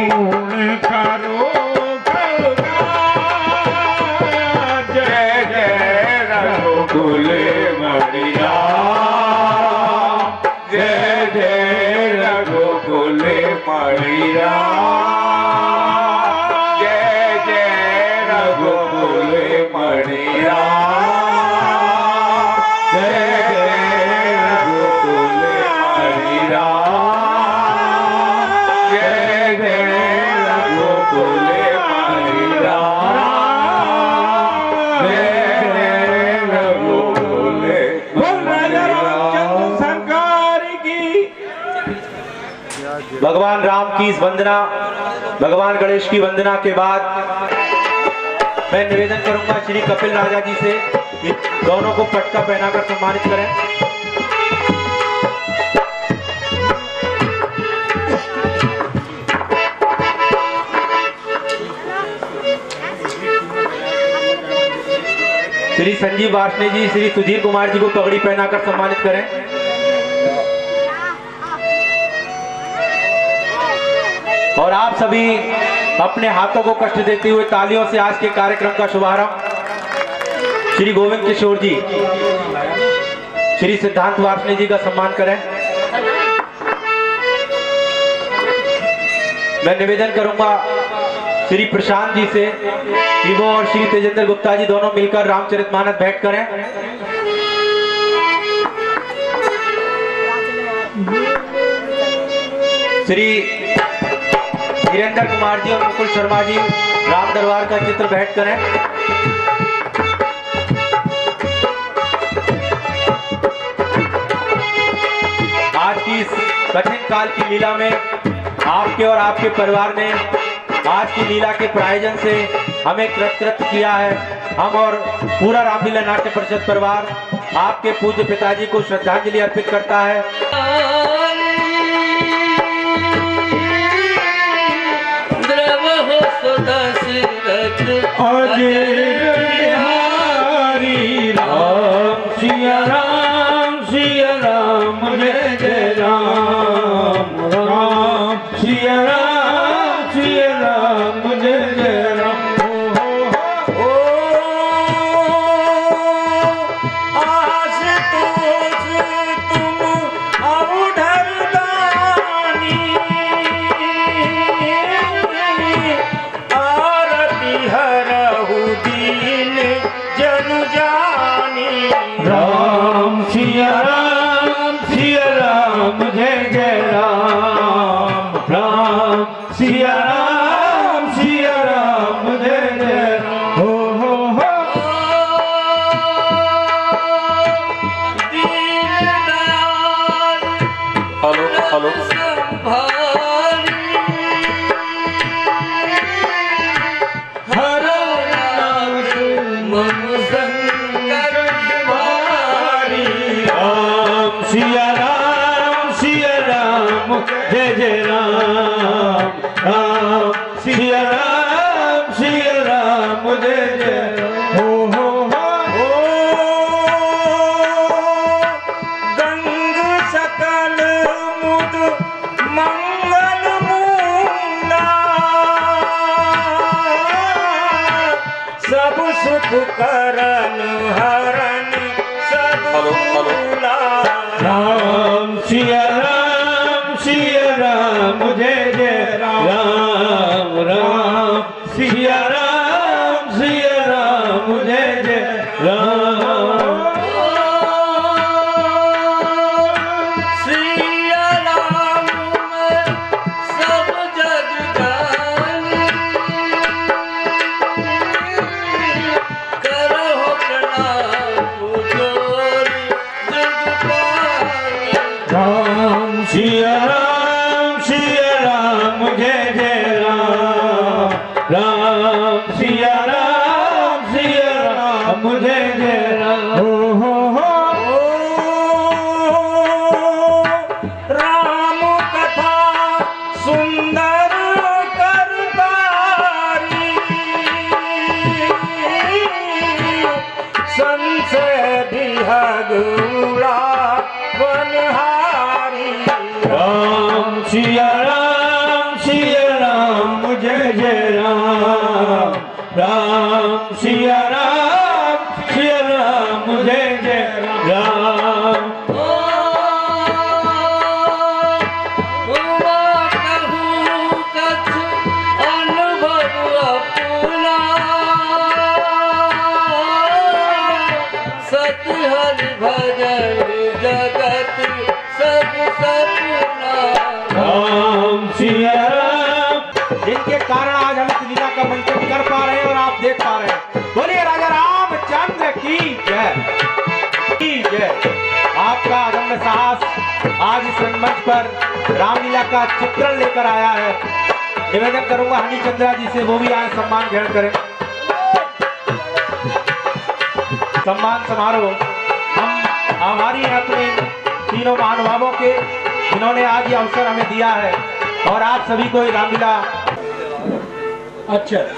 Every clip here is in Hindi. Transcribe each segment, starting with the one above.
गुण करो जय जय रघुकुल मणिया जय जय रघुकुल मणिया जय जय रघुकुल मणिया जय जय रघुकुल मणिया जय जय रघुकुल मणिया जय जय रघुकुल मणिया। सरकार की भगवान राम की इस वंदना, भगवान गणेश की वंदना के बाद मैं निवेदन करूंगा श्री कपिल राजा जी से इन दोनों को पटका पहनाकर सम्मानित करें। श्री संजीव वार्ष्णेय जी, श्री सुधीर कुमार जी को पगड़ी पहनाकर सम्मानित करें। और आप सभी अपने हाथों को कष्ट देते हुए तालियों से आज के कार्यक्रम का शुभारंभ श्री गोविंद किशोर जी, श्री सिद्धांत वार्ष्णेय जी का सम्मान करें। मैं निवेदन करूंगा श्री प्रशांत जी से कि वो और श्री तेजेंद्र गुप्ता जी दोनों मिलकर रामचरितमानस भेंट करें। श्री वीरेंद्र कुमार जी और मुकुल शर्मा जी राम दरबार का चित्र भेंट करें। आज की इस कठिन काल की लीला में आपके और आपके परिवार ने आज की लीला के प्रायोजन से हमें कृतकृत किया है। हम और पूरा रामलीला नाट्य परिषद परिवार आपके पूज्य पिताजी को श्रद्धांजलि अर्पित करता है। हरि राम सिया राम जय जय राम राम सिया राम जय जय राम। ओ आशुतोष तुम अवधर दानी आरती हरहु दीन जन जानी। राम सिया राम जय जय राम राम सिया राम जय जय राम। हो हेलो सिया राम जय जय राम राम सिया राम जय जय राम। हो गंग सकल मुद मंगल मूला सब सुख करन हरन सब मूला। राम सिया राम जय जय राम राम सिया राम जय जय राम। सिया राम सब जग जानी करहो प्रणाम जोरी जग पानी। राम सिया राम जय जय राम राम सिया राम जय जय राम। हो राम कथा सुंदर करतारी संशय बिहगुड़ा बनहारी। राम सिया राम जिनके कारण आज हम इस लीला का मंचन कर पा रहे हैं और आप देख पा रहे हैं। बोलिए राजा रामचंद्र की जय, की जय। आपका अदम्य साहस आज इस रंगमंच पर रामलीला का चित्रण लेकर आया है। निवेदन करूंगा हनी चंद्रा जी से, वो भी आज सम्मान ग्रहण करें। सम्मान समारोह हम आभारी हैं अपने तीनों महानुभावों के, जिन्होंने आज ये अवसर हमें दिया है और आप सभी को ये रामलीला। अच्छा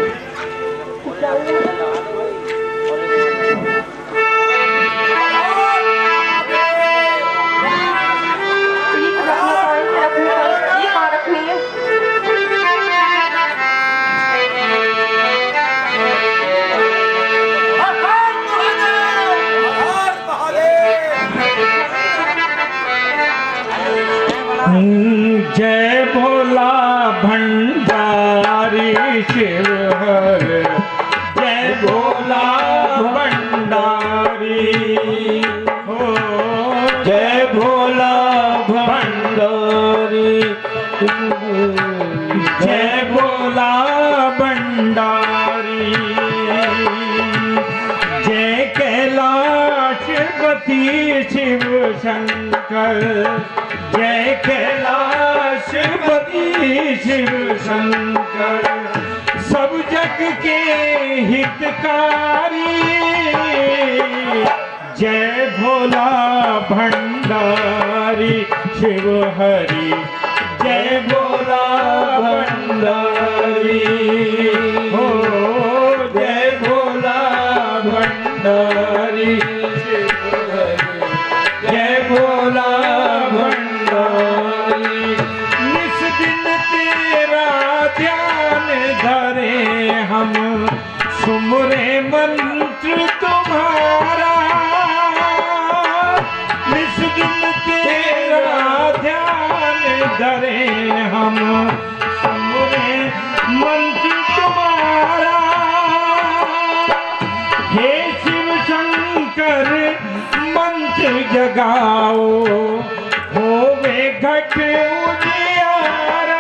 जय भोला भंडारी शिव हर, जय भोला भंडारी हो, जय भोला भंडारी, जय भोला भंडारी, जय कैलाशपति शिव शंकर, जय कैलाशपति शिव शंकर, सब जग के हितकारी, जय भोला भंडारी शिव हरि, जय भोला भंडारी हो, जय भोला भंडारी शिव हरि, जय भोला भंडारी। निस दिन तेरा ध्यान धरे हम, सुमरे मंत्र तुम्हारा, निस दिन तेरा ध्यान धरे हम, सुमरे मंत्र तुम्हारा। हे शिव शंकर मंत्र जगाओ, होवे घट उजियारा।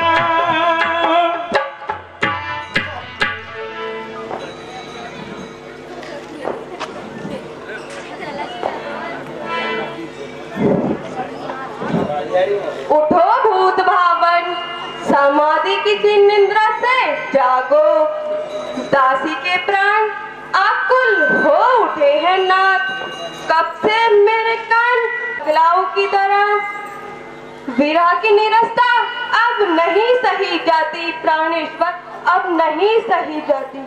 उठो भूत भावन, समाधि की निंद्रा से जागो, दासी के प्राण आकुल हो उठे हैं नाथ, कब से मेरे कान गलाव की तरह, विरह की निरस्ता अब नहीं सही जाती, प्राणेश्वर अब नहीं सही जाती।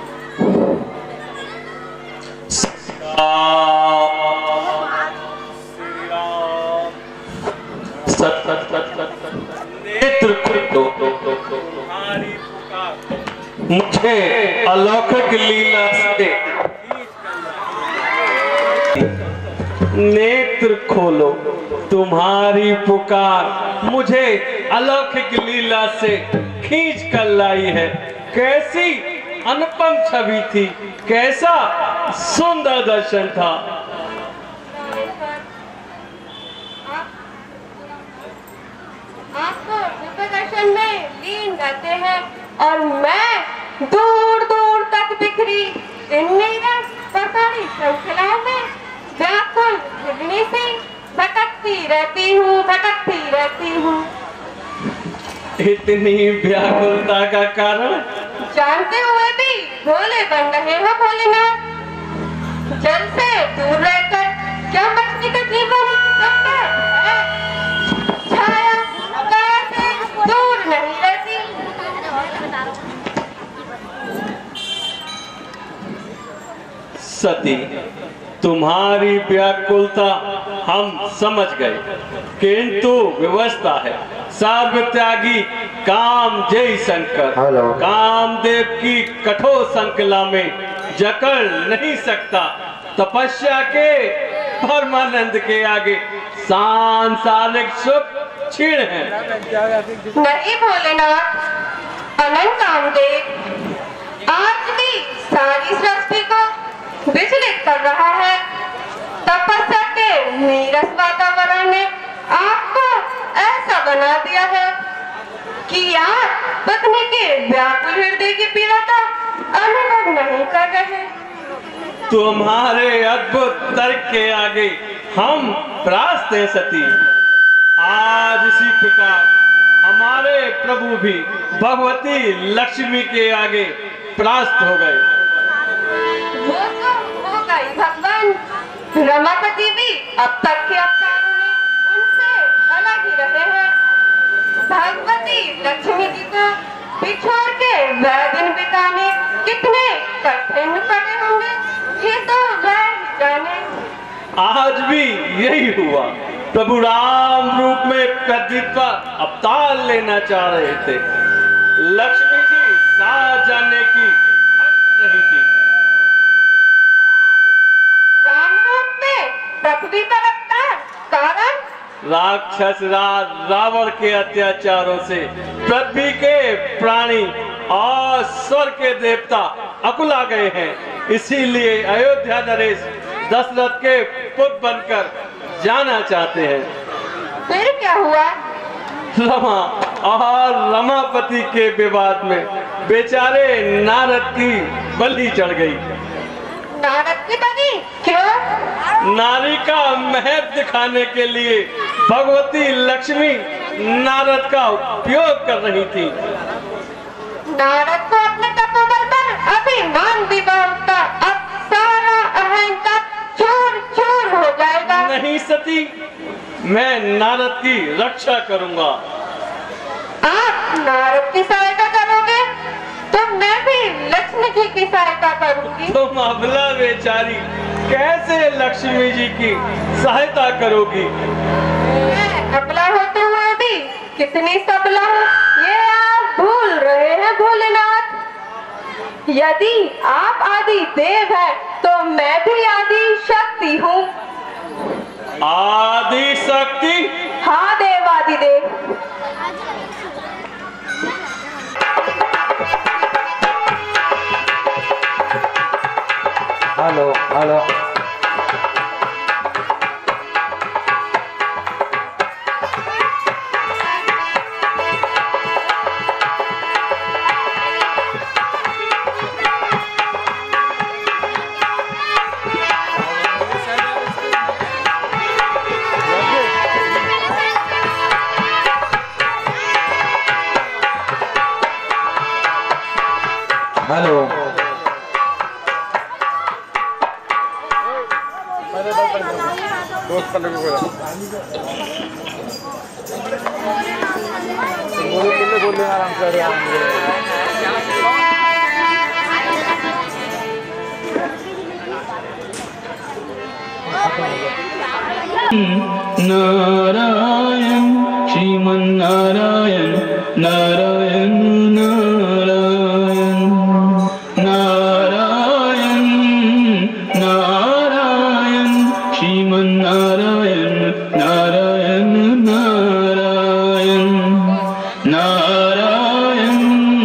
नेत्र मुझे अलौकिक लीला से, नेत्र खोलो तुम्हारी पुकार मुझे अलौकिक लीला से खींच कर लाई है। कैसी अनुपम छवि थी, कैसा सुंदर दर्शन था। आपको दिव्य दर्शन में लीन रहते हैं और मैं दूर दूर तक बिखरी इन नीरस पसारी श्रृंखलाओं में व्याकुल हिरणी से भटकती रहती हूँ, भटकती रहती हूँ। इतनी व्याकुलता का कारण जानते हुए भी भोले बन रहे हो भोलेनाथ। जल से दूर रहकर क्या मछली का जीवन संभव है? छाया काया से दूर नहीं रहती। सती तुम्हारी व्याकुलता हम समझ गए, किंतु व्यवस्था है। सर्वत्यागी काम जय शंकर कामदेव की कठोर संकला में जकड़ नहीं सकता। तपस्या के परमानंद के आगे सांसारिक सुख क्षीण है। नहीं भोलेनाथ, अनंत कामदेव आज भी सारी सृष्टि को विचलित कर रहा है। तपस्या के नीरस वातावरण ने आपको ऐसा बना दिया है कि आप पत्नी के व्याकुल हृदय की पीड़ा का अनुभव नहीं कर रहे। तुम्हारे अद्भुत तर्क के आगे हम त्रास्त हैं सती। आज इसी प्रकार हमारे प्रभु भी भगवती लक्ष्मी के आगे परास्त हो गए। वो तो हो गई भगवान, रमापति भी अब तक के अवतारों में उनसे अलग ही रहे हैं। भगवती लक्ष्मी जी को बिछोड़ के वह दिन बिताने कितने कठिन पड़े होंगे, ये तो वह ही जाने। आज भी यही हुआ। प्रभु राम रूप में प्रदीप अवतार लेना चाह रहे थे। लक्ष्मी जी साथ जाने की हट रही थी। राम रूप में पृथ्वी पर अवतार, कारण राक्षस राज रावण के अत्याचारों से पृथ्वी के प्राणी और स्वर्ग के देवता अकुला गए हैं। इसीलिए अयोध्या नरेश दशरथ के पुत्र बनकर जाना चाहते हैं। फिर क्या हुआ? रमा और रमापति के विवाद में बेचारे नारद की बलि चढ़ गई। नारद की बलि क्यों? नारी का महत्व दिखाने के लिए भगवती लक्ष्मी नारद का उपयोग कर रही थी। नारद को अपने तपोबल पर अभिमान भी बहुत था। अब सारा अहंकार चूर चूर हो जाएगा। नहीं सती, मैं नारद की रक्षा करूंगा। आप नारद की सहायता करोगे तो मैं भी लक्ष्मी जी की सहायता करूंगी। तुम अबला बेचारी कैसे लक्ष्मी जी की सहायता करोगी? मैं अबला होते हुए भी कितनी सबला हूँ, ये आप भूल रहे हैं भोलेनाथ। यदि आप आदि देव हैं तो मैं भी आदि शक्ति हूँ। आदि शक्ति? हाँ देवादिदेव। Hello hello. हेलो दोस्त कर बोल आराम से नारायण श्रीमन्नारायण नारायण नारायण नारायण नारायण श्रीमन्नारायण नारायण नारायण नारायण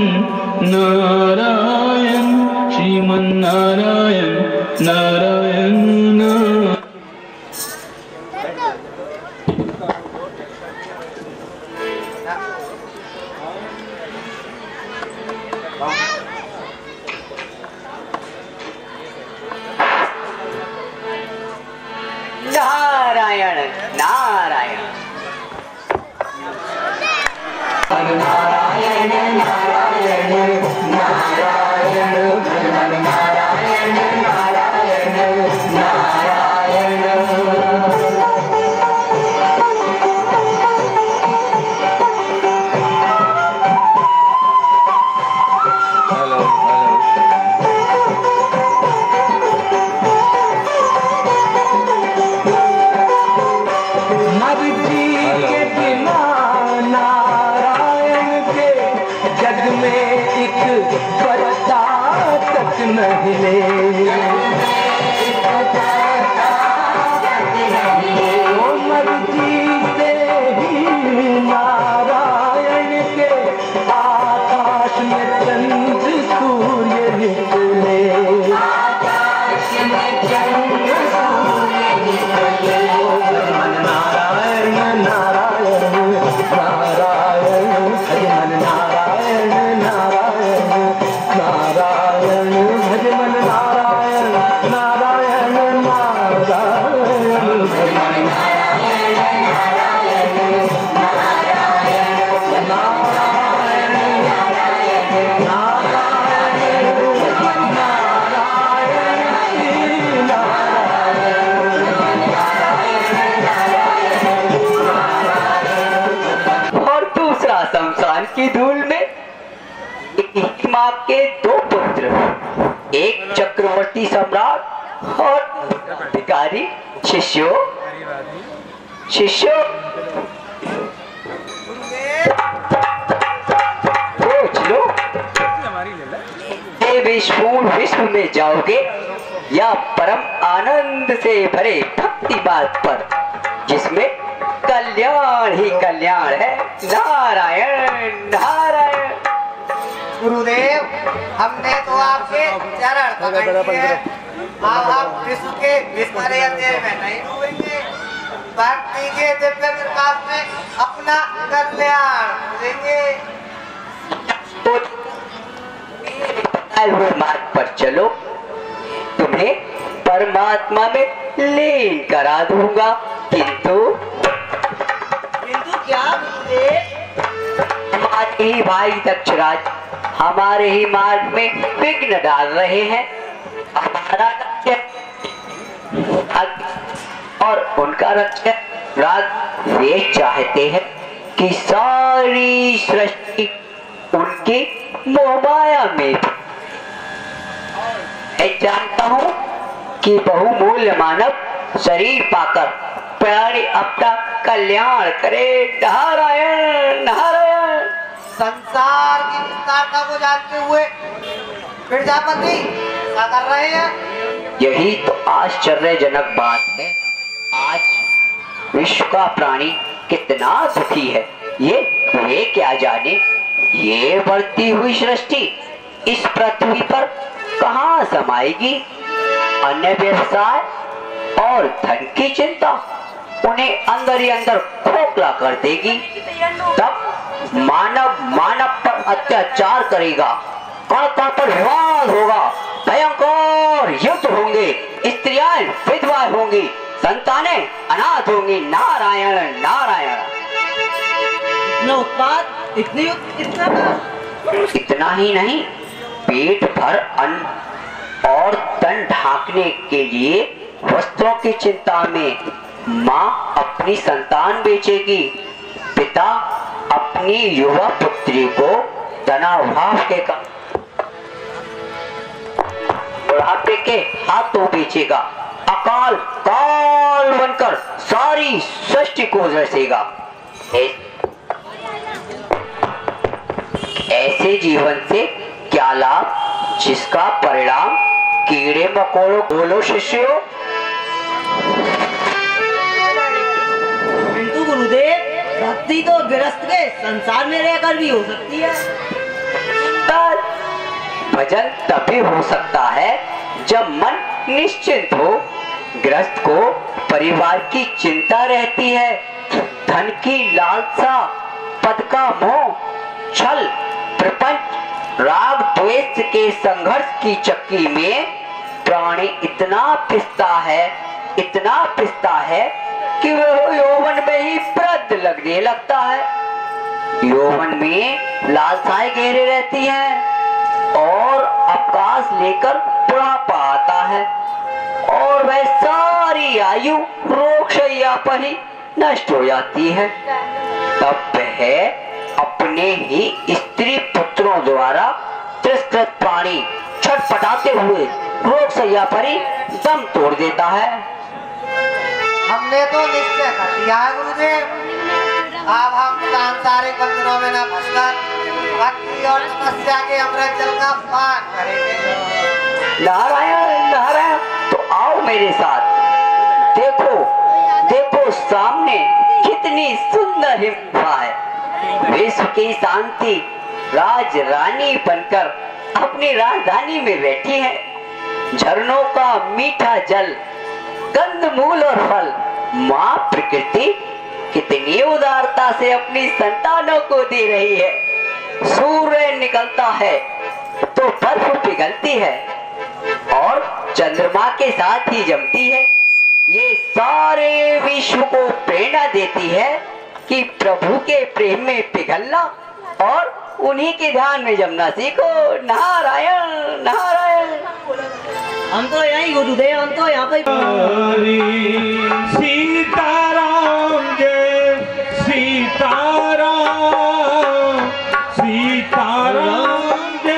नारायण श्रीमन्नारायण नारायण नारायण। नारायण नारायण नारायण नारायण नारायण नारायण नारायण नारायण। हेलो मर्जी के बिना नारायण के जग में एक पत्ता तक न हिले। ओ मर्जी से ही नारायण के आकाश में चंद्र सूर्य निकले। आकाश में चंद्र सूर्य निकले। नारायण नारायण नारायण हरि मन नारायण नारायण ही माँ के 2 पुत्र, एक चक्रवर्ती सम्राट और भिखारी। शिष्यों सोच लो, विश्वपूर्ण विश्व में जाओगे या परम आनंद से भरे भक्ति बात पर, जिसमें कल्याण ही कल्याण है। नारायण नारायण। गुरुदेव, हमने तो आपके चरण पकड़ लिए हैं, अब हम विश्व के विस्मय अंधेरे में नहीं डूबेंगे, भक्ति के दिव्य प्रकाश में अपना कल्याण करेंगे। तो हुए मार्ग पर चलो, तुम्हें परमात्मा में लीन करा दूंगा। किंतु क्या गुरुदेव? हमारे ही भाई दक्षराज हमारे ही मार्ग में विघ्न डाल रहे हैं। हमारा लक्ष्य और उनका लक्ष्य राग। वे चाहते हैं कि सारी सृष्टि उनकी मोहमाया में। मैं जानता हूँ कि बहुमूल्य मानव शरीर पाकर प्राणी अपना कल्याण करे। नारायण नारायण। संसार की विस्तारता को जानते हुए प्रजापति क्या कर रहे हैं? यही तो आश्चर्यजनक बात है। आज विश्व का प्राणी कितना दुखी है, ये क्या जाने। ये बढ़ती हुई सृष्टि इस पृथ्वी पर कहाँ समाएगी। अन्य व्यवसाय और धन की चिंता उन्हें अंदर ही अंदर खोखला कर देगी। तब मानव पर अत्याचार करेगा, कण कण पर विवाद होगा, भयंकर युद्ध होंगे, स्त्रियां विधवा होंगी, संतानें अनाथ होंगी। नारायण नारायण। इतना उत्पाद, इतनी इतना ही नहीं, पेट भर अन्न और तन ढांकने के लिए वस्त्रों की चिंता में माँ अपनी संतान बेचेगी, पिता अपनी युवा पुत्री को तनाभाव के बुढ़ापे के हाथों बेचेगा, अकाल काल बनकर सारी सृष्टि को रसेगा। ऐसे जीवन से क्या लाभ, जिसका परिणाम कीड़े मकोड़ों। बोलो शिष्यों। किंतु गुरुदेव, भक्ति तो गृहस्थ के संसार में रहकर भी हो सकती है। भजन तभी हो सकता है जब मन निश्चिंत हो। गृहस्थ को परिवार की चिंता रहती है, धन की लालसा, पद का मोह, छल, प्रपंच, राग द्वेष के संघर्ष की चक्की में प्राणी इतना पिसता है कि वह यौवन में ही वृद्ध लगने लगता है। यौवन में लालसाएं गहरे रहती हैं और अवकाश लेकर बुढ़ापा आता है और वह सारी आयु रोगशैया पर ही नष्ट हो जाती है। तब वह अपने ही स्त्री पुत्रों द्वारा तिरस्कृत प्राणी छटपटाते हुए रोगशैया पर ही दम तोड़ देता है। हमने तो निश्चय कर लिया है गुरुदेव, अब हम सांसारिक बंधनों में न फंसकर भक्ति और तपस्या के अमृत जल का पान करेंगे। नारायण नारायण। तो आओ मेरे साथ। देखो सामने कितनी सुंदर हिमवा है। विश्व की शांति राज रानी बनकर अपनी राजधानी में बैठी है। झरनों का मीठा जल, कंदमूल और फल, माँ प्रकृति कितनी उदारता से अपनी संतानों को दे रही है। सूर्य निकलता है तो बर्फ पिघलती है और चंद्रमा के साथ ही जमती है। ये सारे विश्व को प्रेरणा देती है कि प्रभु के प्रेम में पिघलना और उन्हीं के ध्यान में जमना सीखो। नारायण नारायण। हम तो यही गुरुदेव, हम तो यहाँ पे। सीताराम जय सीताराम, सीताराम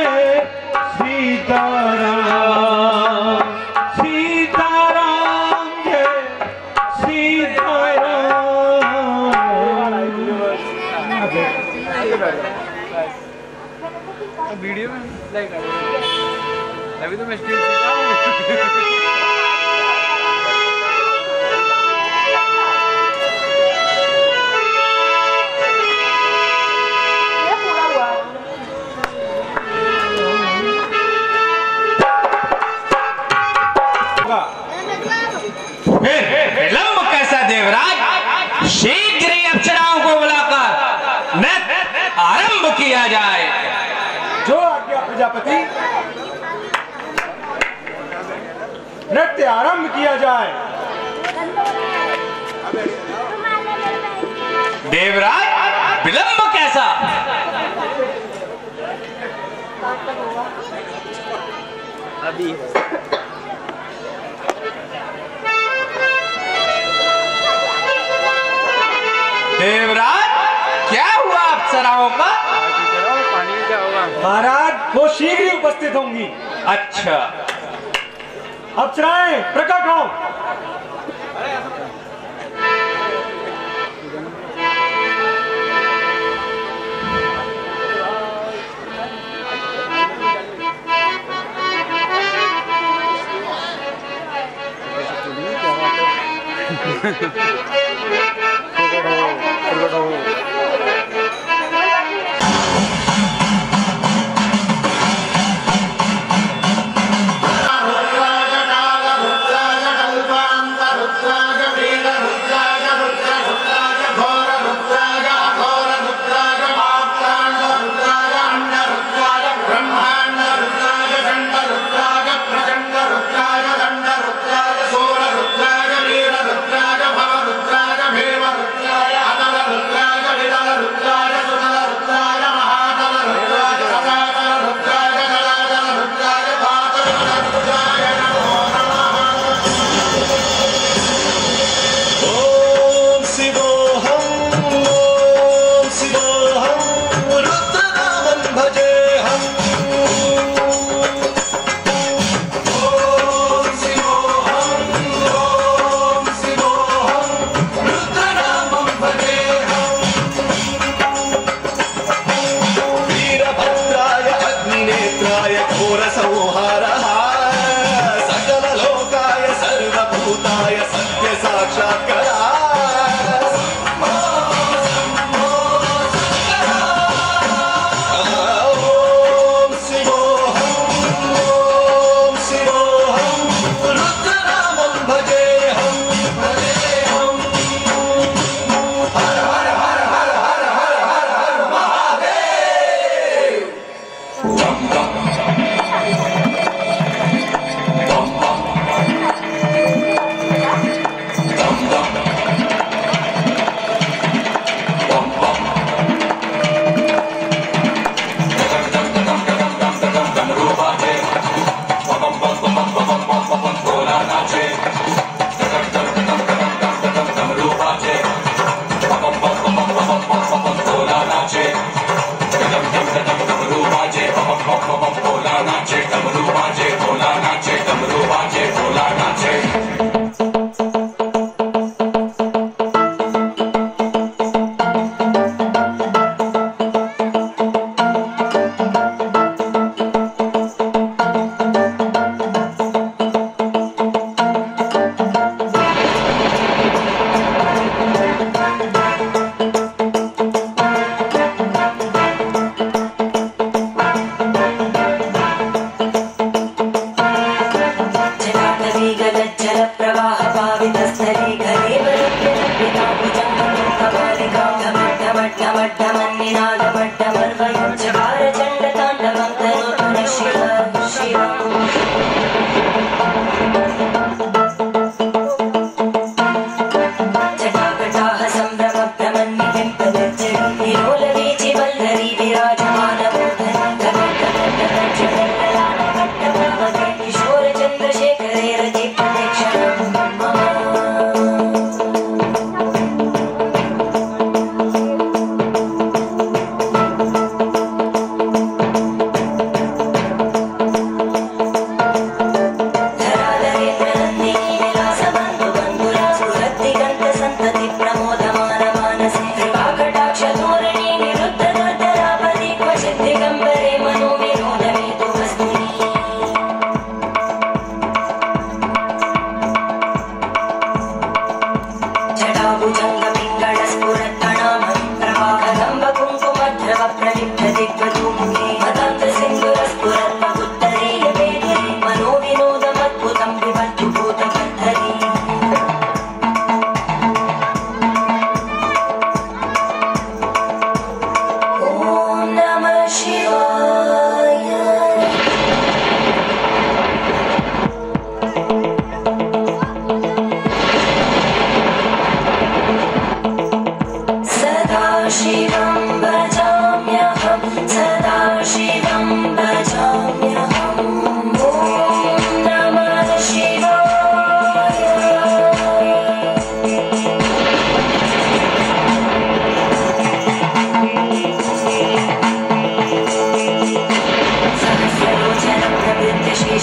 वीडियो में लाइक अभी तो मैं स्टील सीखा हूँ। विलंब कैसा देवराज, शीघ्र ही अप्सराओं को बुलाकर नृत्य आरंभ किया जाए। जो आज्ञा प्रजापति, नृत्य आरंभ किया जाए। देवराज विलंब कैसा? अभी देवराज क्या हुआ अप्सराओं का? पानी क्या होगा? महाराज वो शीघ्र ही उपस्थित होंगी। अच्छा, अप्सराएं प्रकट हो। रुद्राय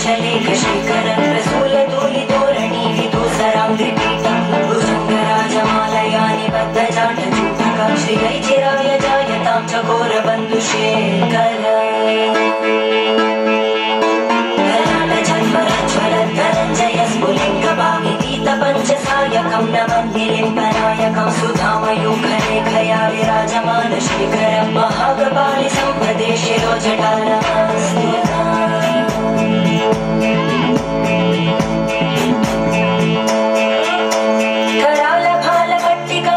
शलेख शेखरं प्रसूलधूलितोरणि विदूसराङ्घ्रिपीठं भुजङ्गराजमालयानि बद्धजाटचूटकं श्रियैचिराय जायतां चकोरबन्धुशेखर पंचसायकं नमन्दिलिम्पनायकं सुधामयूखरेखया विराजमान शेखरं महागपालि सम्पदे शिरोजटालमस्तुता करालभालकट्टिका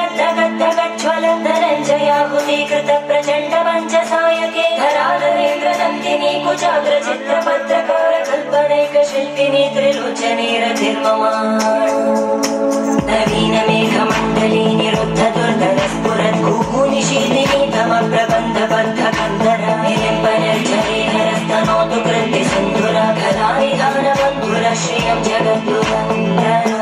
दगद्दगद्दगज्ज्वलद्धनञ्जयाहुतीकृत प्रचण्ड पञ्चसायके धराधरेन्द्रनन्दिनी कुचाग्रचित्रपत्रकार कल्पनैकशिल्पिनी त्रिलोचने रथिर्ममा नवीनमेघमण्डली निरुद्ध दुर्धरस्फुरद्भूनिशीलिनी तमप्रबन्धबद्धकन्धरा निलिम्पनिर्झरीधरस्तनोतु कृतिसिन्धुरा खलानिधानबन्धुरा श्रियं जगद्दुरन्दरा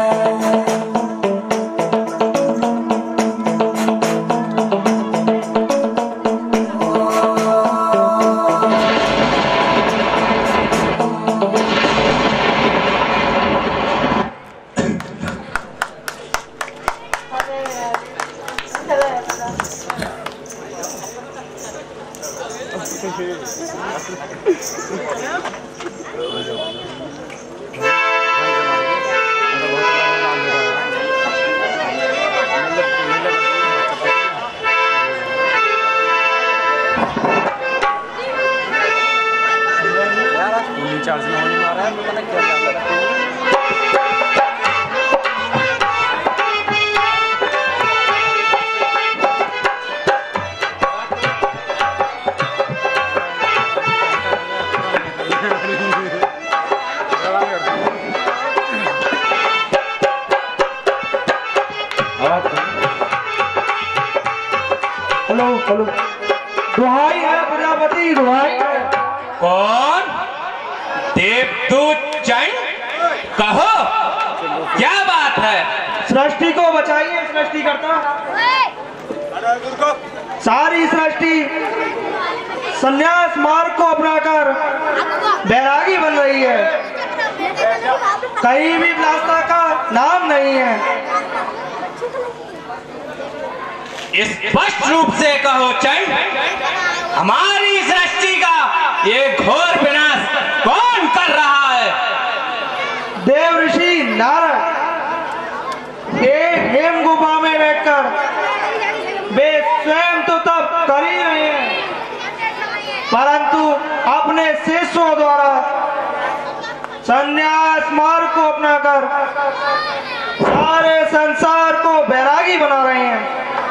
चार्ज में होने वाला है पता नहीं क्या हेलो हेलो दुहाई है प्रजापति दुहाई है। कौन? देवदूत जैन? कहो क्या बात है? सृष्टि को बचाइए सृष्टिकर्ता। सारी सृष्टि संन्यास मार्ग को अपनाकर बैरागी बन रही है। कहीं भी विलासता का नाम नहीं है। स्पष्ट रूप से कहो चैन, हमारी सृष्टि का ये घोर विनाश कौन कर रहा है? देव ऋषि नारद एक हेम गुफा में बैठकर वे स्वयं तो तप कर ही रहे हैं, परंतु अपने शिष्यों द्वारा संन्यास मार्ग को अपनाकर सारे संसार को बैरागी बना रहे हैं।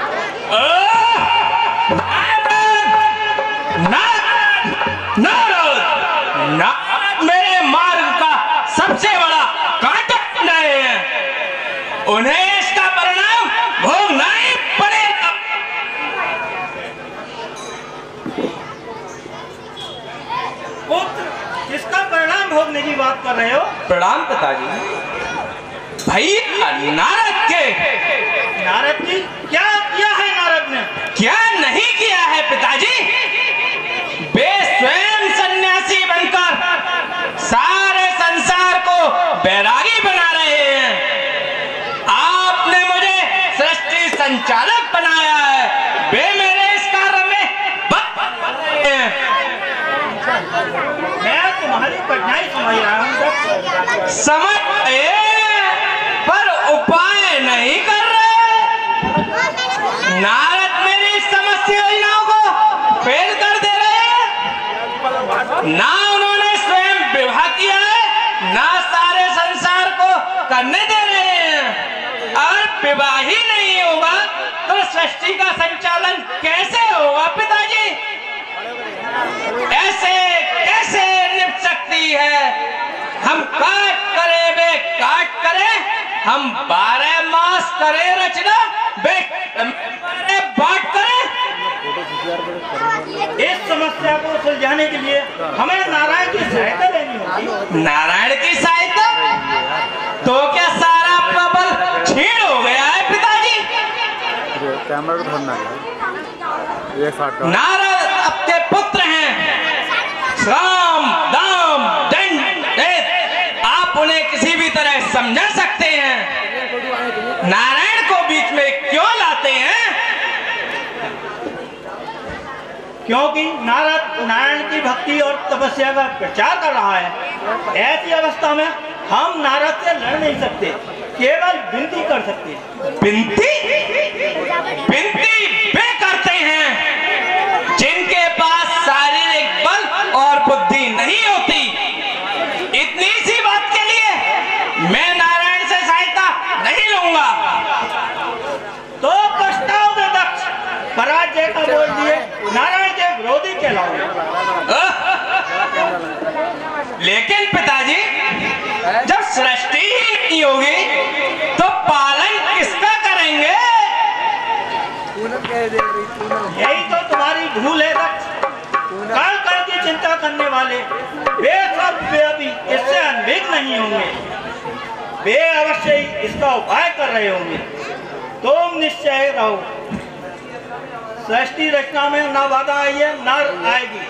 नारद मेरे मार्ग का सबसे बड़ा कांटक रहे हैं, उन्हें इसका परिणाम भोगना ही पड़ेगा। पुत्र, किसका परिणाम भोगने की बात कर रहे हो? प्रणाम पिताजी। भैया नारद के। नारद की क्या किया है? नारद ने क्या नहीं किया है पिताजी? वे स्वयं सन्यासी बनकर सारे संसार को बैरागी बना रहे हैं। आपने मुझे सृष्टि संचालक बनाया है, वे मेरे इस कार्य में मैं तुम्हारी कठिनाई समझ रहा हूँ, समझ पर उपाय नहीं कर रहे। नारद मेरी समस्या योजनाओं को फेल कर दे रहे हैं। ना उन्होंने स्वयं विवाह किया है, ना सारे संसार को करने दे रहे हैं। और विवाह ही नहीं होगा तो सृष्टि का संचालन कैसे होगा पिताजी? ऐसे कैसे निभ सकती है? हम काट करे वे काट करे, हम 12 मास करे रचना वे बात करे। इस समस्या को सुलझाने के लिए हमें नारायण की सहायता लेनी होगी। नारायण की सहायता? तो क्या सारा बबल छीन हो गया है पिताजी? कैमरा को धरना ये नारद आपके पुत्र हैं, राम दाम दंड क्योंकि नारद नारायण की भक्ति और तपस्या का प्रचार कर रहा है। ऐसी अवस्था में हम नारद से लड़ नहीं सकते, केवल विनती कर सकते हैं। विनती वे करते हैं जिनके पास शारीरिक बल और बुद्धि नहीं होती। इतनी सी बात के लिए मैं नारायण से सहायता नहीं लूंगा। तो पछताओगे दक्ष, पराजय का बोल दिए नारायण के विरोधी कहलाओगे। लेकिन पिताजी, जब सृष्टि ही नहीं होगी तो पालन किसका करेंगे? यही तो तुम्हारी भूल है दक्ष। काल काल की चिंता करने वाले वे सब वे अभी इससे अनभिज्ञ नहीं होंगे। वे अवश्य ही इसका उपाय कर रहे होंगे। तुम निश्चय रहो, सृष्टि रचना में ना बाधा आई है ना आएगी।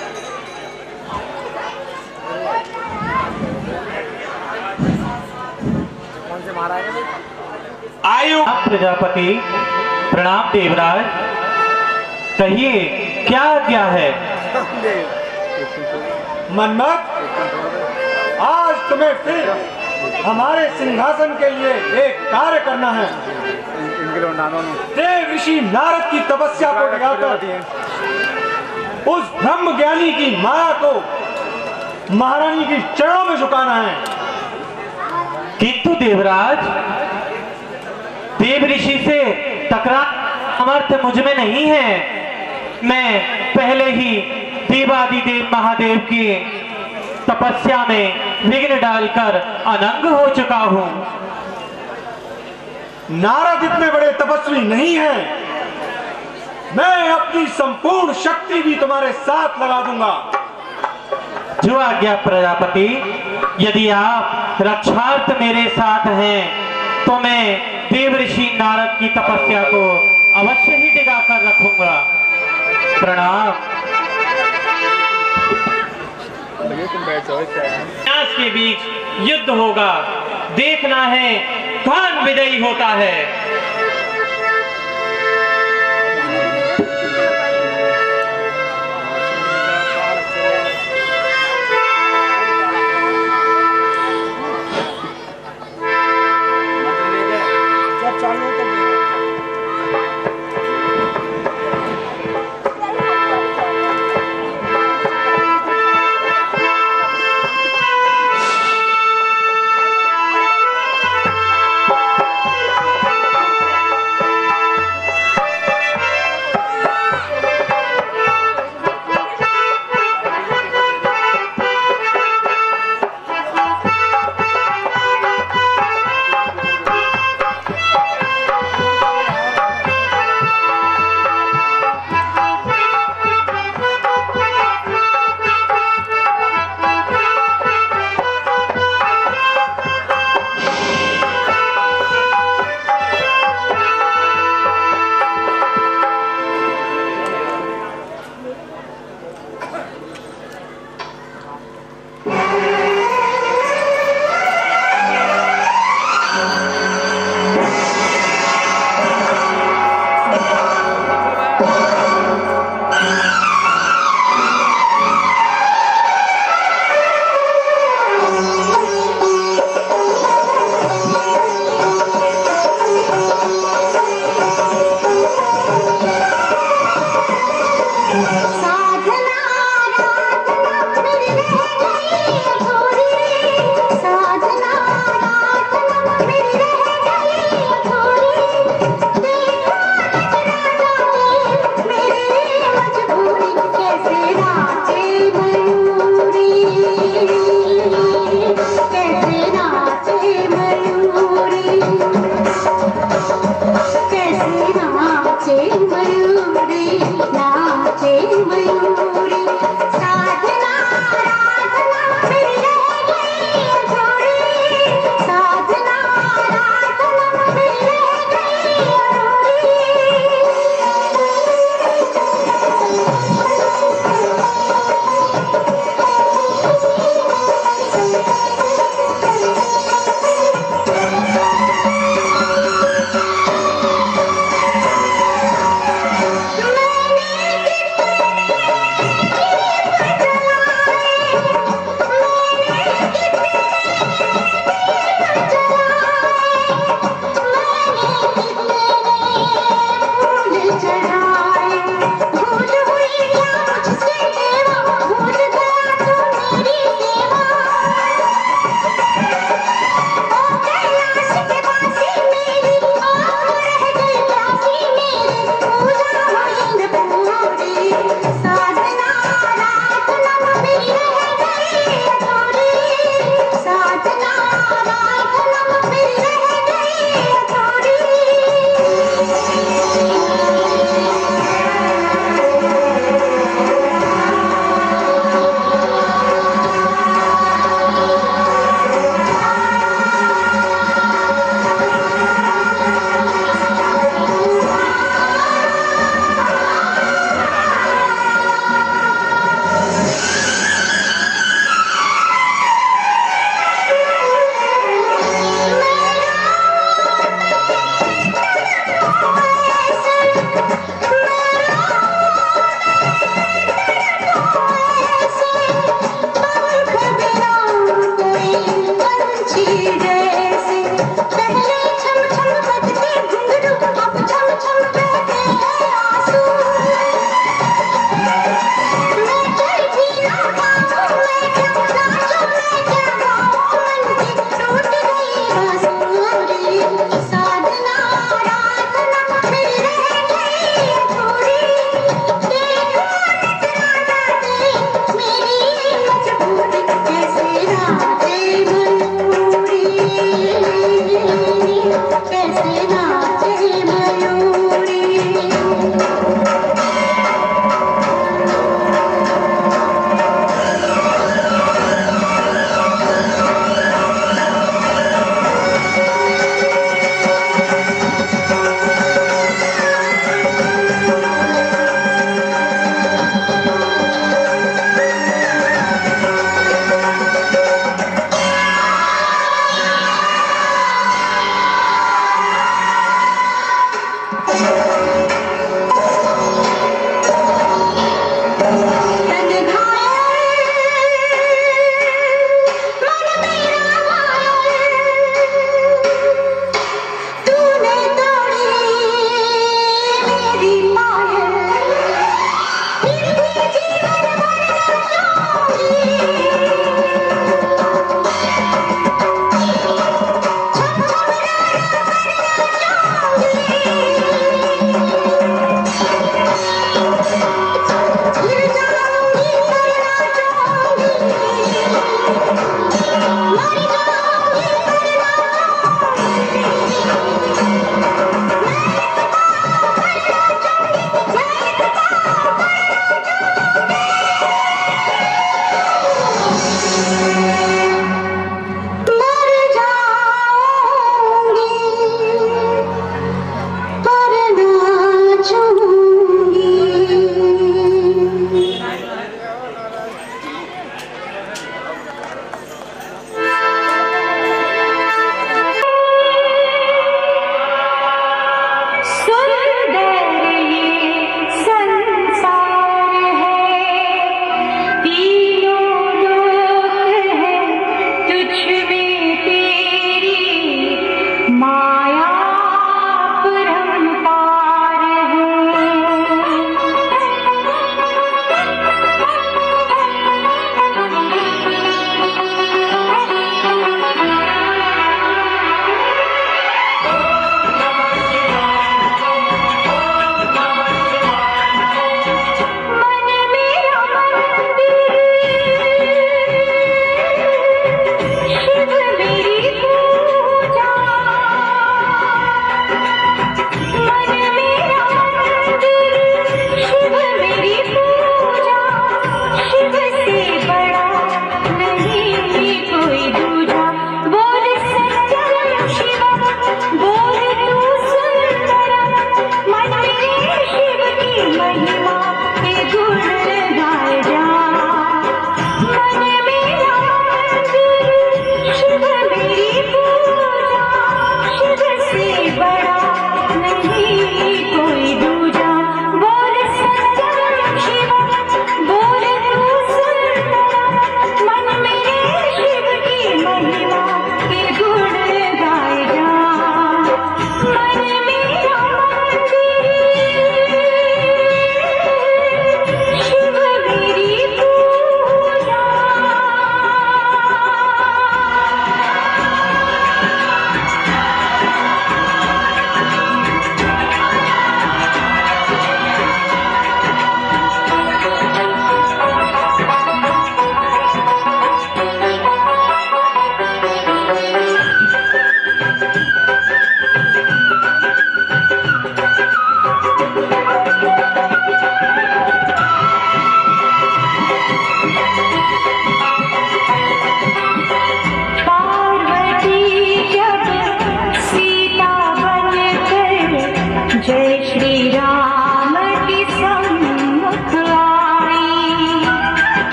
आयु प्रजापति, प्रणाम देवराज। कहिए क्या आज्ञा है? मन्मथ, आज तुम्हें फिर हमारे सिंहासन के लिए एक कार्य करना है। देव ऋषि नारद की तपस्या को डिगाकर उस ब्रह्म ज्ञानी की माया को महारानी की चरणों में झुकाना है। किंतु देवराज, देव ऋषि से टकराने सामर्थ्य मुझ में नहीं है। मैं पहले ही देवादिदेव महादेव की तपस्या में विघ्न डालकर अनंग हो चुका हूं। नारद इतने बड़े तपस्वी नहीं हैं। मैं अपनी संपूर्ण शक्ति भी तुम्हारे साथ लगा दूंगा। जो आज्ञा प्रजापति। यदि आप रक्षार्थ मेरे साथ हैं तो मैं देव ऋषि नारद की तपस्या को अवश्य ही डिगा कर रखूंगा। प्रणाम। न्यास के बीच युद्ध होगा, देखना है कौन विजयी होता है। साधना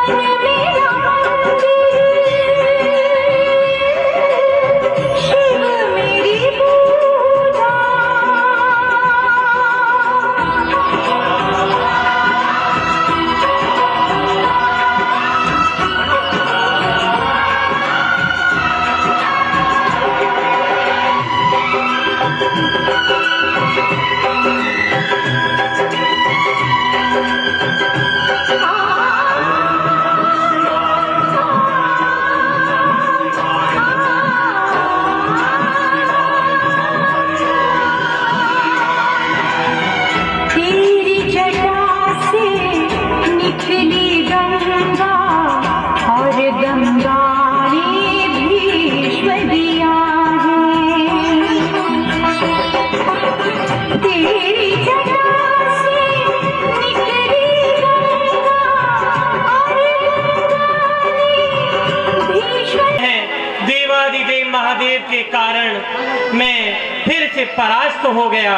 महादेव के कारण मैं फिर से परास्त हो गया।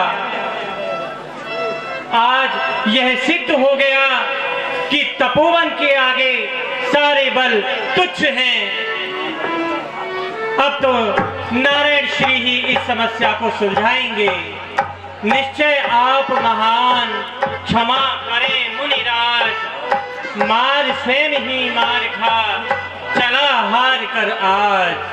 आज यह सिद्ध हो गया कि तपोवन के आगे सारे बल तुच्छ हैं। अब तो नारायण श्री ही इस समस्या को सुलझाएंगे। निश्चय आप महान, क्षमा करें मुनिराज, मार स्वयं ही मार खा चला हार कर आज।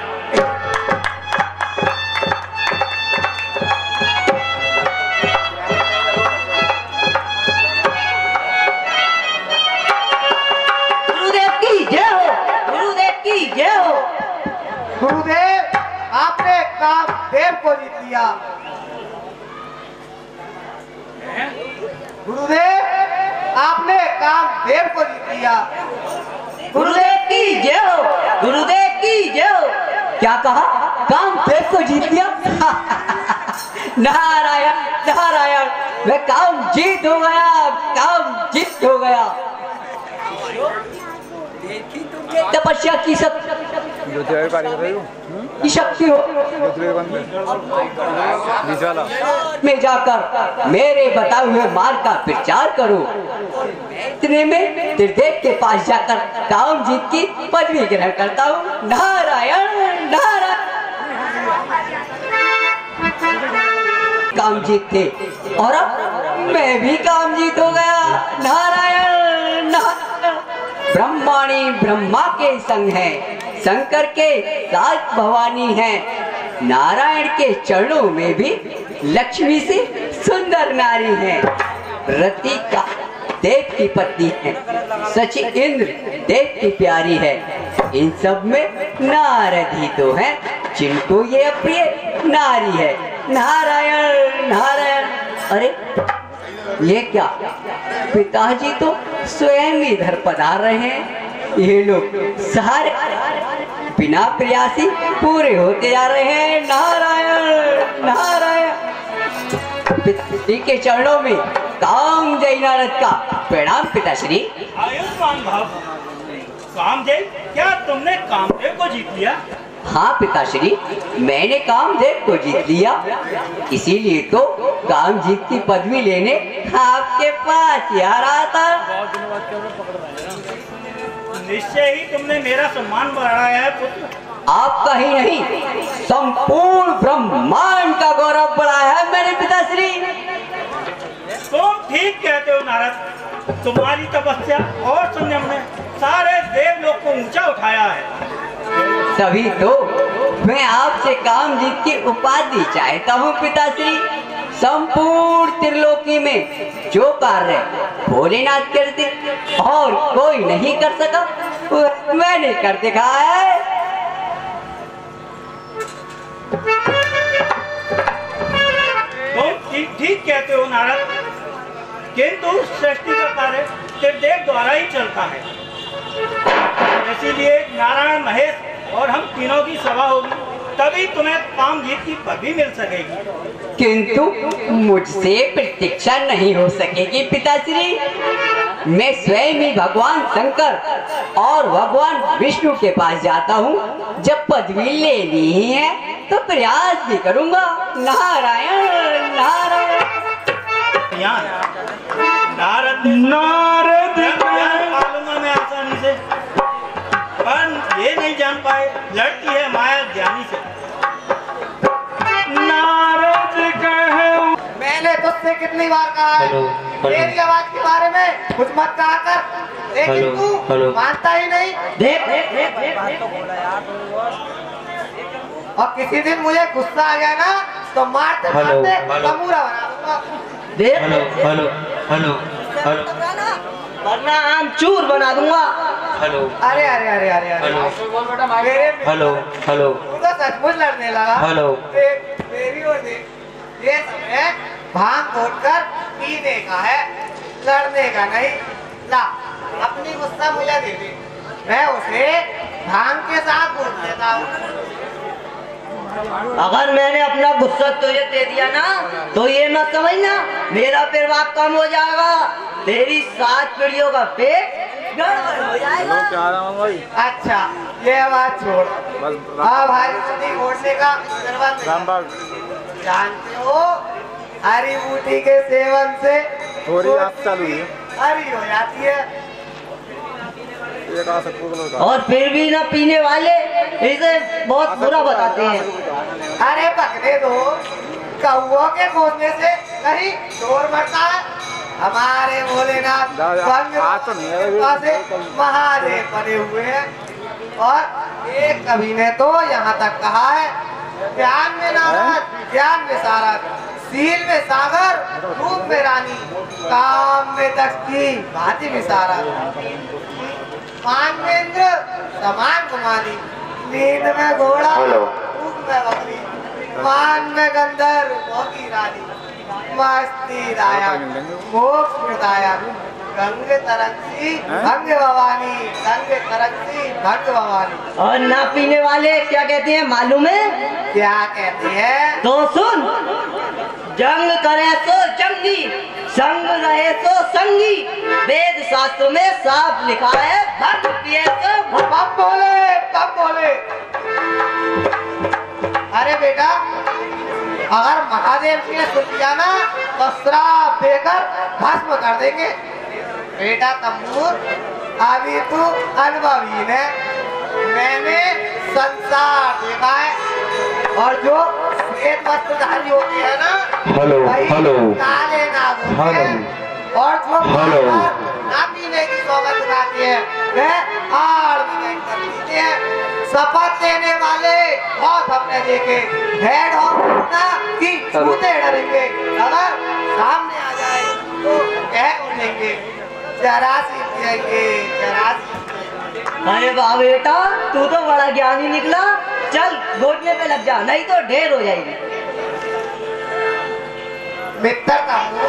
गुरुदेव, आपने कामदेव को जीत लिया। गुरुदेव, आपने कामदेव को जीत लिया। गुरुदेव की जय हो, गुरुदेव की जय हो। क्या कहा? कामदेव को जीत लिया? नारायण नारायण, मैं काम जीत हो गया, काम जीत हो गया। तपस्या की शक्ति हो मैं जाकर मेरे बताए हुए मार्ग का प्रचार करूं। इतने में त्रिदेव के पास जाकर कामजीत की पदवी ग्रहण करता हूँ। नारायण नारायण। कामजीत थे और अब मैं भी कामजीत हो गया। नारायण नारायण। ब्रह्माणी ब्रह्मा के संग है, शंकर के साथ भवानी है, नारायण के चरणों में भी लक्ष्मी से सुंदर नारी है। रतिका देव की पत्नी है, सची इंद्र देव की प्यारी है। इन सब में नारद ही तो है जिनको ये अप्रिय नारी है। नारायण नारायण। अरे ये क्या, पिताजी तो स्वयं इधर पधार रहे हैं। ये लोग सारे बिना प्रयासी पूरे होते जा रहे हैं। नारायण नारायण। पिताजी के चरणों में कामजय नारद का प्रणाम पिताश्री। आयुष्मान भाव। कामजय, क्या तुमने कामदेव को जीत लिया? हाँ पिताश्री, मैंने कामदेव को जीत लिया, इसीलिए तो कामजीत की पदवी लेने आपके पास ही आ रहा था। निश्चय ही तुमने मेरा सम्मान बढ़ाया है पुत्र। आपका ही नहीं, संपूर्ण ब्रह्मांड का गौरव बढ़ाया है मैंने पिताश्री। तुम ठीक कहते हो नारद। तुम्हारी तपस्या और संयम ने सारे देवलोक को ऊंचा उठाया है। तभी तो मैं आपसे कामजीत की उपाधि चाहता हूँ पिताश्री। संपूर्ण त्रिलोकी में जो कार्य भोलेनाथ करते और कोई नहीं कर सका, मैंने कर दिखाया है। तुम ठीक कहते हो नारद, किंतु सृष्टि का कार्य त्रिदेव द्वारा ही चलता है। इसीलिए नारायण, महेश और हम तीनों की सभा होगी, तभी तुम्हें कामजीत की पदवी मिल सकेगी। किंतु मुझसे प्रतीक्षा नहीं हो सकेगी पिताश्री। मैं स्वयं ही भगवान शंकर और भगवान विष्णु के पास जाता हूँ। जब पदवी लेनी ही है तो प्रयास भी करूँगा। नारायण नारायण। नारद नारद मालूम है, मैं आसानी से नहीं जान पाए, लड़ती है माया ज्ञानी से। नारद कहे मैंने तुझसे कितनी बार कहा है तेरी आवाज के बारे में कुछ मत कहा कर, लेकिन तू मानता ही नहीं। देख देख देख देख और किसी दिन मुझे गुस्सा आ गया ना तो मारते मारते कमूरा बना दूंगा। देख हेलो हेलो हेलो वरना आम चूर बना दूंगा। हेलो अरे अरे अरे अरे हेलो मेरे हेलो हेलो तू तो सचमुच लड़ने लगा। हेलो मेरी ओर देख, ये समय भांग घोटकर पीने का है, लड़ने का नहीं। ला अपनी गुस्सा मुझे दे दे, मैं उसे भांग के साथ घोट देता हूँ। अगर मैंने अपना गुस्सा तुझे दे दिया ना तो ये मत समझना मेरा फिर बाप कम हो जाएगा, तेरी 7 पीढ़ियों का पेट गड़बड़ हो जाएगा। अच्छा ये बात छोड़, हाँ भाई मुट्ठी घोटने का जानते हो हरी बूटी के सेवन से थोड़ी आप चालू है, हरी हो जाती है। और फिर भी ना पीने वाले इसे बहुत बुरा बताते हैं। अरे पकड़े दो, कौओं के खोजने से कहीं शोर बढ़ता है। हमारे भोलेनाथ से महादेव बने हुए हैं, और एक कवि ने तो यहाँ तक कहा है, ज्ञान में नारद ज्ञान में सारद, सील में सागर रूप में रानी, काम में दक्ष की भांति विशारद, मान में इंद्र समान कुमारी, नींद में घोड़ा भूख में बकरी, मान में गंधर्व भोगी रानी, मस्ती दायक मोक्ष प्रदायक, गंग तरंगी भंग भवानी, गंग तरंगी भंग भवानी। और ना पीने वाले क्या कहते हैं मालूम है? क्या कहते हैं? तो सुन, जंग करे तो जंगी, संग रहे तो संगी, वेद शास्त्रों में साफ लिखा है भक्त पिए तो कब बोले कब बोले। अरे बेटा अगर महादेव की ने सुन लिया ना तो श्राप देकर भस्म कर देंगे। बेटा तंबूर अभी तू अनुभवी है, मैंने संसार देखा है, और जो श्वेत वस्त्रधारी होते हैं ना काले नाग होते हैं, और जो ना पीने की सौगंध खाती है वह आड़ कर पीते हैं। शपथ देने वाले बहुत हमने देखे, हेड ऑफ की छूते डरेंगे, अगर सामने आ जाए तो कह उठेंगे जरासी पिएंगे जरासी। अरे वाह बेटा तू तो बड़ा ज्ञानी निकला, चल घोटने पे लग जा नहीं तो ढेर हो जाएगी। मित्र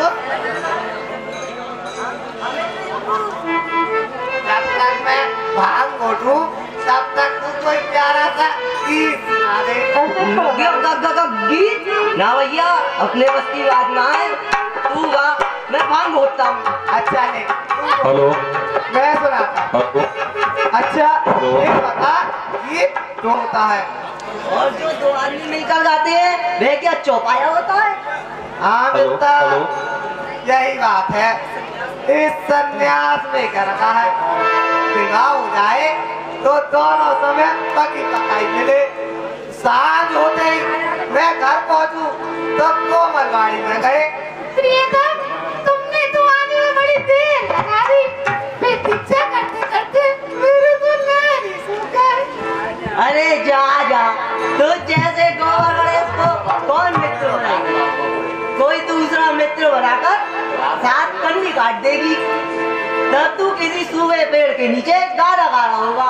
जब तक मैं भांग घोटूं तब तक तू कोई प्यारा सा गीत सुना दे। गीत ना भैया, अपने बस की बात ना है, तू गा मैं भांग घोटता हूँ। अच्छा नहीं हेलो मैं सुनाता। अच्छा ये बता गीत क्यों होता है? और जो 2 आदमी मिलकर गाते हैं वह क्या चौपाया होता है? हाँ मिलता यही बात है, इस सन्यास में कर रखा है, विवाह हो जाए तो दोनों समय पकी पकाई मिले, सांझ होते ही मैं घर पहुंचू तो कोमलवाड़ी में गए। प्रियतम तुमने तो आने में बड़ी देर लगा दी, मैं पीछा करते करते मेरे तो नहीं सुन गए। अरे जा जा, तू जैसे गौर को कौन मित्र बनाएगा, कोई दूसरा मित्र बनाकर साथ कंडी काट देगी, तब तू किसी सूखे पेड़ के नीचे गाना गा रहा होगा।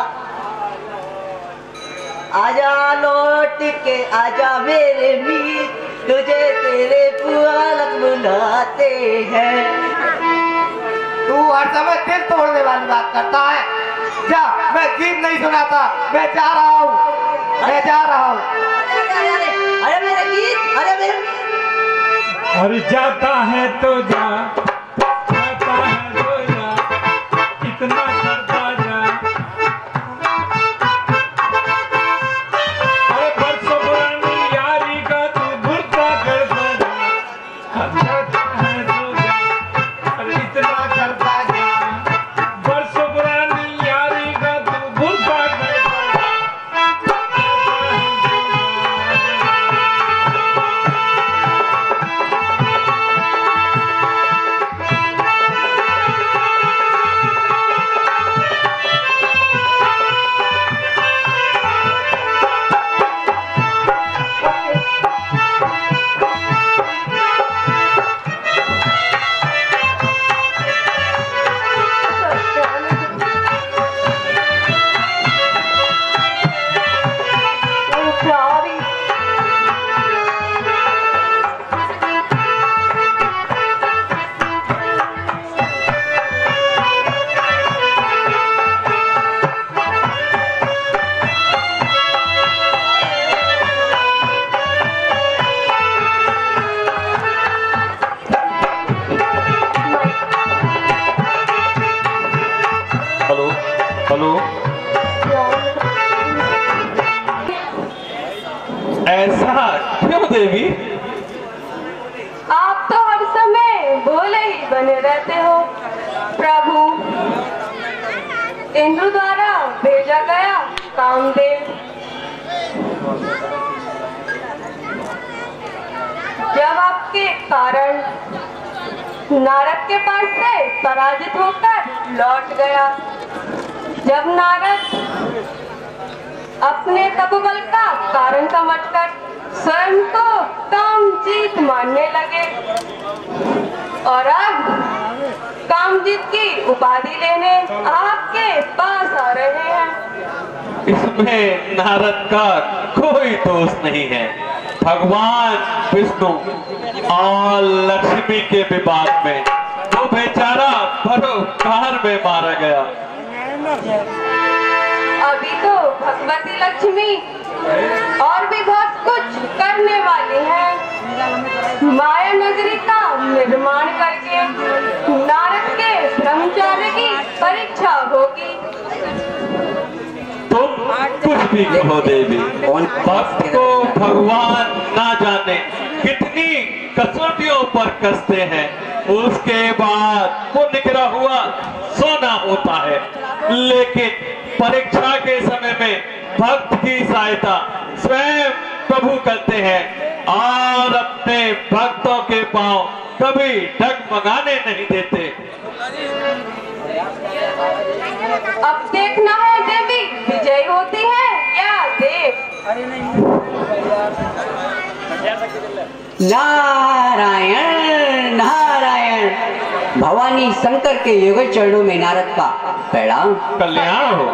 आजा लौट के आजा मेरे मीत, तुझे तेरे पुआलक बुलाते हैं। तू हर समय दिल तोड़ने वाली बात करता है, जा मैं गीत नहीं सुनाता, मैं जा रहा हूँ, मैं जा रहा हूँ। अरे मेरे गीत, अरे मेरे और जाता है तो जा, जाता है तो जा, इतना करता जा। अरे परसों पुरानी यारी का तू भूलता करता जा, जाता है तो जा, अरे इतना करता जा। परसों पुरानी यारी का तू भूलता करता जा। विष्णु, ऐसा क्यों देवी? आप तो हर समय भोले ही बने रहते हो। प्रभु इंद्र द्वारा भेजा गया कामदेव जब आपके कारण नारद के पास से पराजित होकर लौट गया, जब नारद अपने तपोबल का कारण समझकर स्वयं को कामजीत मानने लगे और अब कामजीत की उपाधि लेने आपके पास आ रहे हैं। इसमें नारद का कोई दोष नहीं है। भगवान विष्णु और लक्ष्मी के विवाद में वो बेचारा परोपकार में मारा गया। अभी तो भगवती लक्ष्मी और भी बहुत कुछ करने वाली हैं। माया नगरी का निर्माण करके नारद के ब्रह्मचर्य की परीक्षा होगी। तुम कुछ भी कहो देवी, भक्त को भगवान ना जाने कितनी कसौटियों पर कसते हैं, उसके बाद वो निकला हुआ सोना होता है। लेकिन परीक्षा के समय में भक्त की सहायता स्वयं प्रभु करते हैं और अपने भक्तों के पांव कभी डगमगाने नहीं देते। अब देखना है देवी विजय होती है या देव। नारायण नारायण। भवानी शंकर के युगल चरणों में नारद का प्रणाम। कल्याण हो।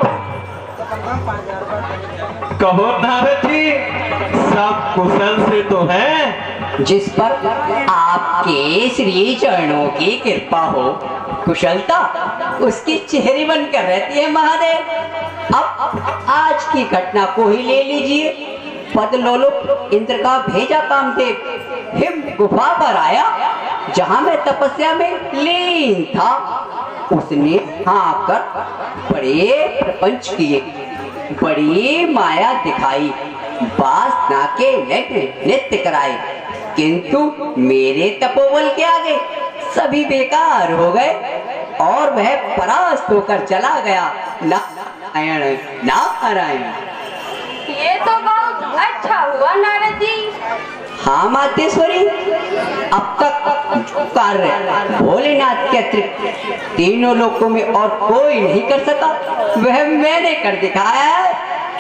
कहो नारद जी, सब कुशल से तो है? जिस पर आपके श्री चरणों की कृपा हो, कुशलता उसकी चेहरे बनकर रहती है महादेव। अब आज की घटना को ही ले लीजिए। पद्मलोलुप इंद्र का भेजा कामदेव हिम गुफा पर आया, जहां मैं तपस्या में लीन था। उसने आकर बड़े प्रपंच किए, बड़ी माया दिखाई, वासना के नृत्य कराए, किंतु मेरे तपोबल के आगे सभी बेकार हो गए और वह परास्त होकर चला गया। नारायण नारायण। ये तो बहुत अच्छा हुआ नारद जी। हाँ मातेश्वरी, अब तक जो कार्य भोलेनाथ के अतिरिक्त तीनों लोकों में और कोई नहीं कर सका, वह मैंने कर दिखाया है।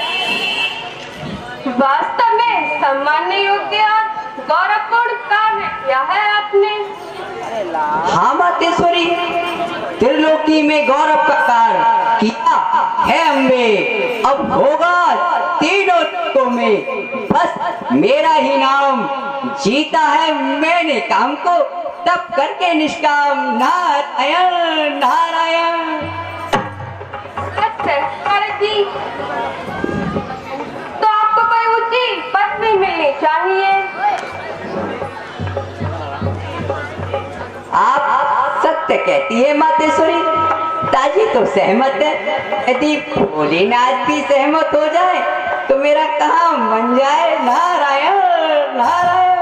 वास्तव में सम्मानने योग्य और गौरवपूर्ण कार्य किया है आपने। हाँ मातेश्वरी, त्रिलोकी में गौरव का कार्य किया है अम्बे। अब होगा तीनों लोकों में, बस मेरा ही नाम जीता है मैंने काम को तब करके निष्काम। नारायण नारायण। अच्छा जी, तो आपको कोई ऊंची पदवी मिलनी चाहिए। आप सत्य कहती है मातेश्वरी, ताजी तो सहमत है। यदि भोलेनाथ भी सहमत हो जाए तो मेरा काम बन जाए। नारायण नारायण।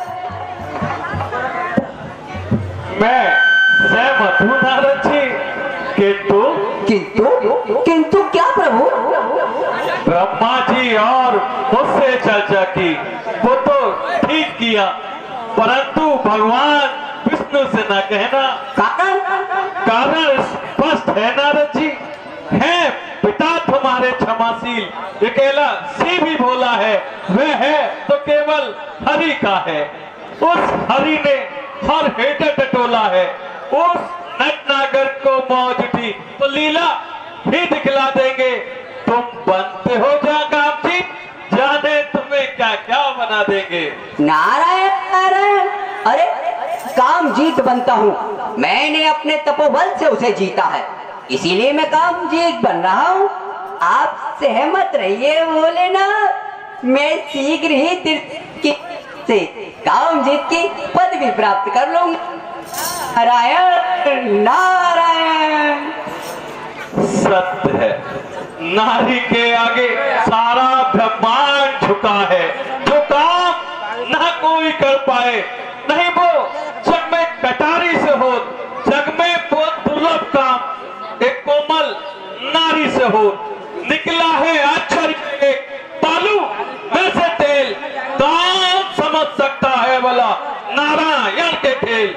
मैं सहमत हूँ नारद जी, किंतु किंतु किंतु क्या प्रभु? ब्रह्मा जी और मुझसे चर्चा की, वो तो ठीक किया, परंतु भगवान विष्णु से न कहना। कारण स्पष्ट है नारद जी, है पिता तुम्हारे क्षमाशील, अकेला सी भी भोला है, वह है तो केवल हरि का है। उस हरि ने हर हेठा टटोला है। उस नट नागर को मौज उठी तो लीला भी दिखला देंगे। तुम बनते हो जा काम जी, जाने तुम्हें क्या क्या बना देंगे। नारायण नारायण। अरे काम जीत बनता हूँ, मैंने अपने तपोबल से उसे जीता है, इसीलिए मैं काम जीत बन रहा हूँ। आप सहमत रहिए भोलेनाथ, मैं शीघ्र ही से काम जीत की पदवी प्राप्त कर लूंगा। नारायण नारायण। सत्य है, नारी के आगे सारा ब्रह्मांड झुका है। जो काम ना कोई कर पाए, नहीं वो जग में कटारी से हो, जग में बहुत दुर्लभ काम एक कोमल नारी से हो। निकला है आश्चर्य एक तालू में से तेल, काम समझ सकता है भला नारायण के खेल।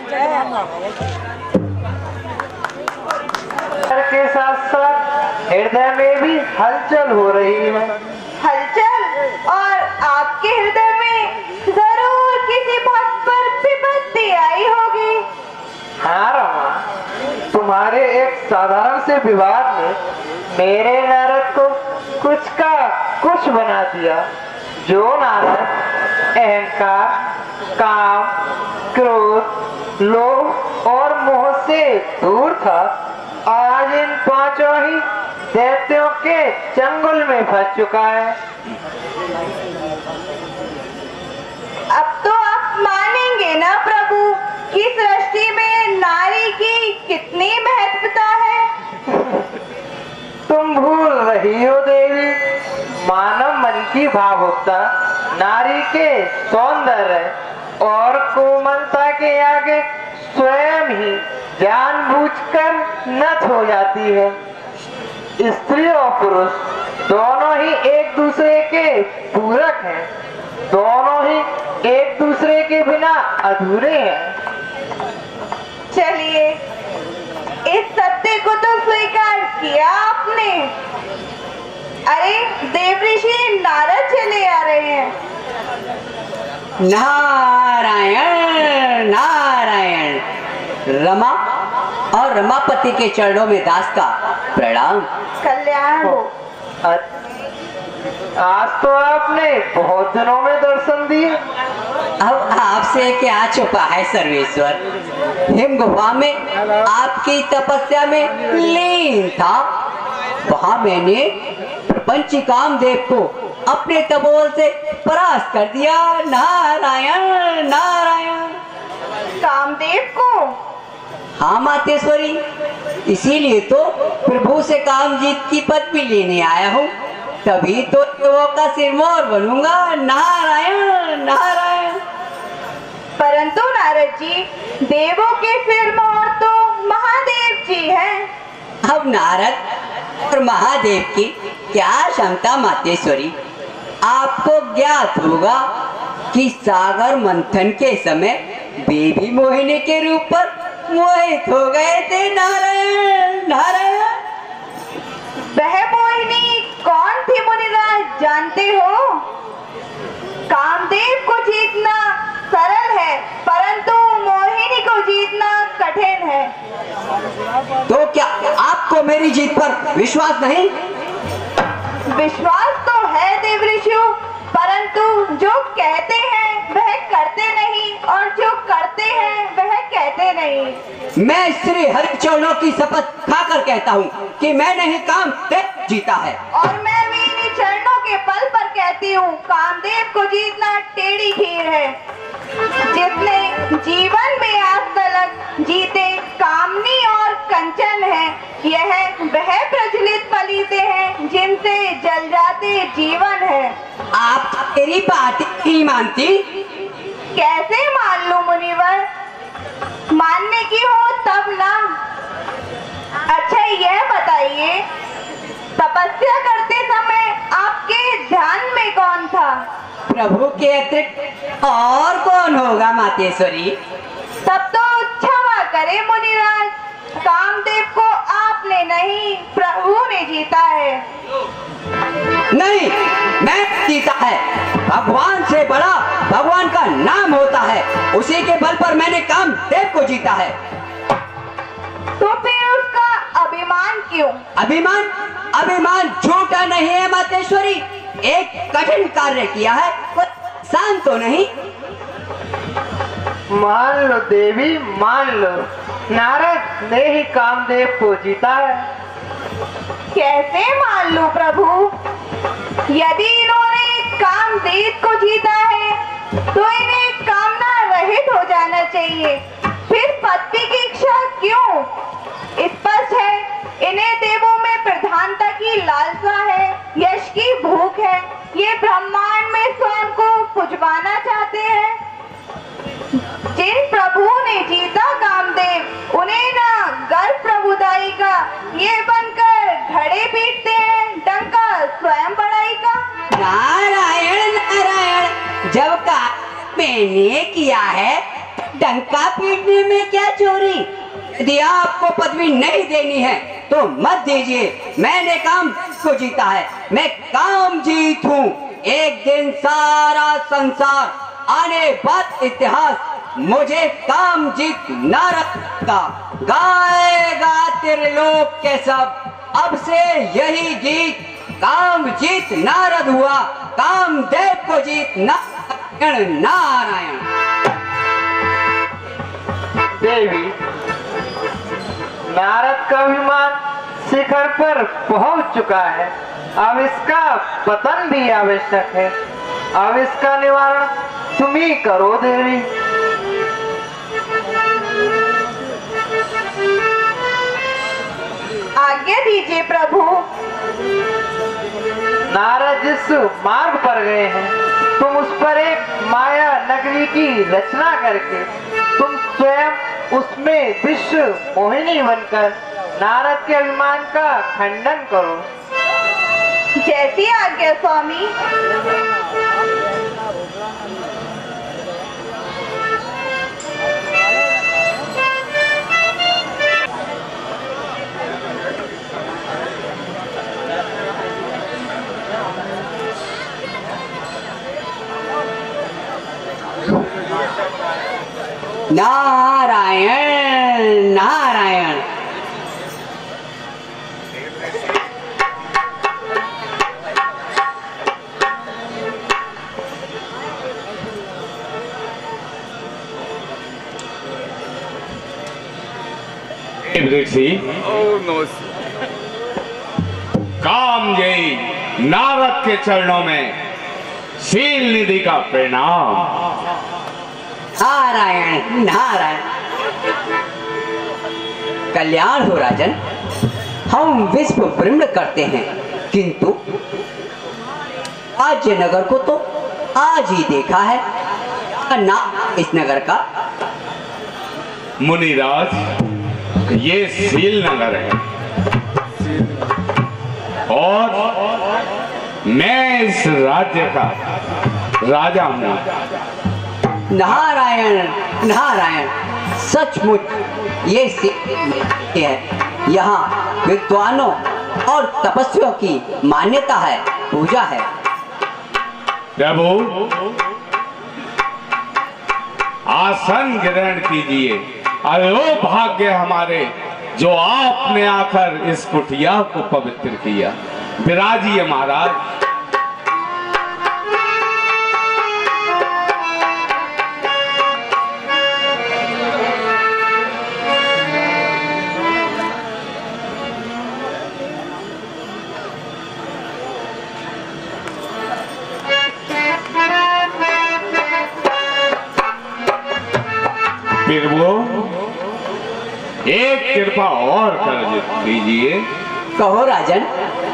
के साथ साथ हृदय में भी हलचल हो रही है। हलचल? और आपके हृदय में जरूर किसी भक्त पर विपत्ति आई होगी। हाँ रमा, तुम्हारे एक साधारण से विवाद ने मेरे नारद को कुछ का कुछ बना दिया। जो नारद अहंकार, काम, क्रोध, लोभ और मोह से दूर था, आज इन पांचों ही दैत्यों के चंगुल में फंस चुका है। अब तो आप मानेंगे ना प्रभु कि सृष्टि में नारी की कितनी महत्वता है। तुम भूल रही हो देवी, मानव मन की भावुकता नारी के सौंदर्य और कोमलता के आगे स्वयं ही जानबूझकर नत हो जाती है। स्त्री और पुरुष दोनों ही एक दूसरे के पूरक हैं, दोनों ही एक दूसरे के बिना अधूरे हैं। चलिए, इस सत्य को तो स्वीकार किया आपने। अरे देवऋषि नारद चले आ रहे हैं। नारायण नारायण। रमा और रमापति के चरणों में दास का प्रणाम। कल्याण हो। आज तो आपने बहुत दिनों में दर्शन दिए। अब आपसे क्या छुपा है सर्वेश्वर। हिम गुफा में आपकी तपस्या में लीन था, वहां मैंने प्रपंची कामदेव को अपने तपोबल से परास्त कर दिया। नारायण नारायण। कामदेव को? हाँ मातेश्वरी, इसीलिए तो प्रभु से काम जीत की पदवी लेने आया हूँ, तभी तो देवों का सिरमौर बनूंगा। नारायण नारायण। परंतु नारद जी, देवों के सिरमौर तो महादेव जी हैं। अब नारद और महादेव की क्या क्षमता मातेश्वरी। आपको ज्ञात होगा कि सागर मंथन के समय देवी मोहिनी के रूप पर मोहित हो गए थे। नारायण नारायण। वह मोहिनी कौन थी मुनिराज, जानते हो? कामदेव को जीतना सरल है, परंतु मोहिनी को जीतना कठिन है। तो क्या आपको मेरी जीत पर विश्वास नहीं? विश्वास तो है देवऋषि, परंतु जो कहते हैं वह करते नहीं, और जो करते हैं वह कहते नहीं। मैं श्री हरिचरणों की शपथ खाकर कहता हूँ कि मैंने ही कामदेव जीता है। और मैं भी इन्हीं चरणों के बल पर कहती हूँ, कामदेव को जीतना टेढ़ी खीर है। जिसने जीवन में आज तक जीते कामनी और कंचन है, यह वह प्रज्वलित पलीते हैं जिनसे जल जाते जीवन है। आप तेरी बात नहीं मानती? कैसे मान लूं मुनिवर? मानने की हो तब ना। अच्छा यह बताइए, तपस्या करते समय आपके ध्यान में कौन था? प्रभु के अतिरिक्त और कौन होगा मातेश्वरी? तब तो क्षमा करे मुनिराज, कामदेव को आपने नहीं प्रभु ने जीता है। नहीं, मैं जीता है। भगवान से बड़ा भगवान का नाम होता है, उसी के बल पर मैंने कामदेव को जीता है। तो फिर उसका अभिमान क्यों? अभिमान? अभिमान झूठा नहीं है मातेश्वरी। एक कठिन कार्य किया है, आसान तो नहीं। मान लो देवी, मान लो, नारद ने ही कामदेव को जीता है। कैसे मान लो प्रभु? यदि इन्होंने कामदेव को जीता है तो इन्हें कामना रहित हो जाना चाहिए। फिर पति की इच्छा क्यों? स्पष्ट है इन्हें देवों में प्रधानता की लालसा है, यश की भूख है। ये ब्रह्मांड में स्वयं को पुजवाना चाहते हैं। जिन प्रभु ने जीता कामदेव, उन्हें ना गर्व प्रभुदाई का, ये बनकर घड़े पीटते हैं, डंका स्वयं बड़ाई का। नारायण नारायण, जब का मैंने किया है, डंका पीटने में क्या चोरी? यदि आपको पदवी नहीं देनी है तो मत दीजिए। मैंने काम को जीता है, मैं काम जीत हूँ। एक दिन सारा संसार आने बाद इतिहास मुझे काम जीत नारद का गाएगा त्रिलोक के सब। अब से यही गीत काम जीत नारद हुआ, कामदेव को जीत नारायण नारायण। देवी, नारद का विमान शिखर पर पहुंच चुका है। अब इसका पतन भी आवश्यक है। अब इसका निवारण तुम ही करो देवी। आज्ञा दीजिए प्रभु। नारद जिस मार्ग पर गए हैं, तुम उस पर एक माया नगरी की रचना करके तुम स्वयं उसमें विश्व मोहिनी बनकर नारद के अभिमान का खंडन करो। जैसी आज्ञा स्वामी। नारायण नारायण। ऋषि कामजयी नारद के चरणों में शील निधि का प्रणाम। नारायण नारायण। कल्याण हो राजन। हम विश्व भ्रमण करते हैं, किंतु राज्य नगर को तो आज ही देखा है। ना इस नगर का? मुनिराज, ये सील नगर है और मैं इस राज्य का राजा हूं। नारायण नारायण, सचमुच ये है। यहाँ विद्वानों और तपस्वियों की मान्यता है, पूजा है। प्रभु, आसन ग्रहण कीजिए। अयो भाग्य हमारे, जो आपने आकर इस कुटिया को पवित्र किया। विराजिए महाराज। प्रभु, एक कृपा और कर दीजिए। कहो राजन।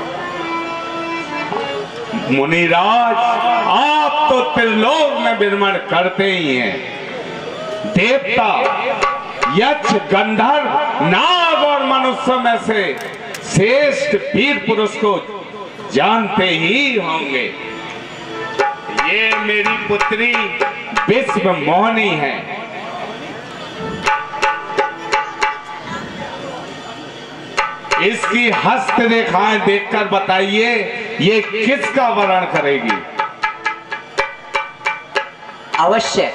मुनिराज, आप तो त्रिलोक में विचरण करते ही हैं। देवता, यक्ष, गंधर्व, नाग और मनुष्य में से श्रेष्ठ वीर पुरुष को जानते ही होंगे। ये मेरी पुत्री विश्व मोहिनी है। इसकी हस्तरेखाएं देखकर बताइए, ये किसका वर्ण करेगी? अवश्य।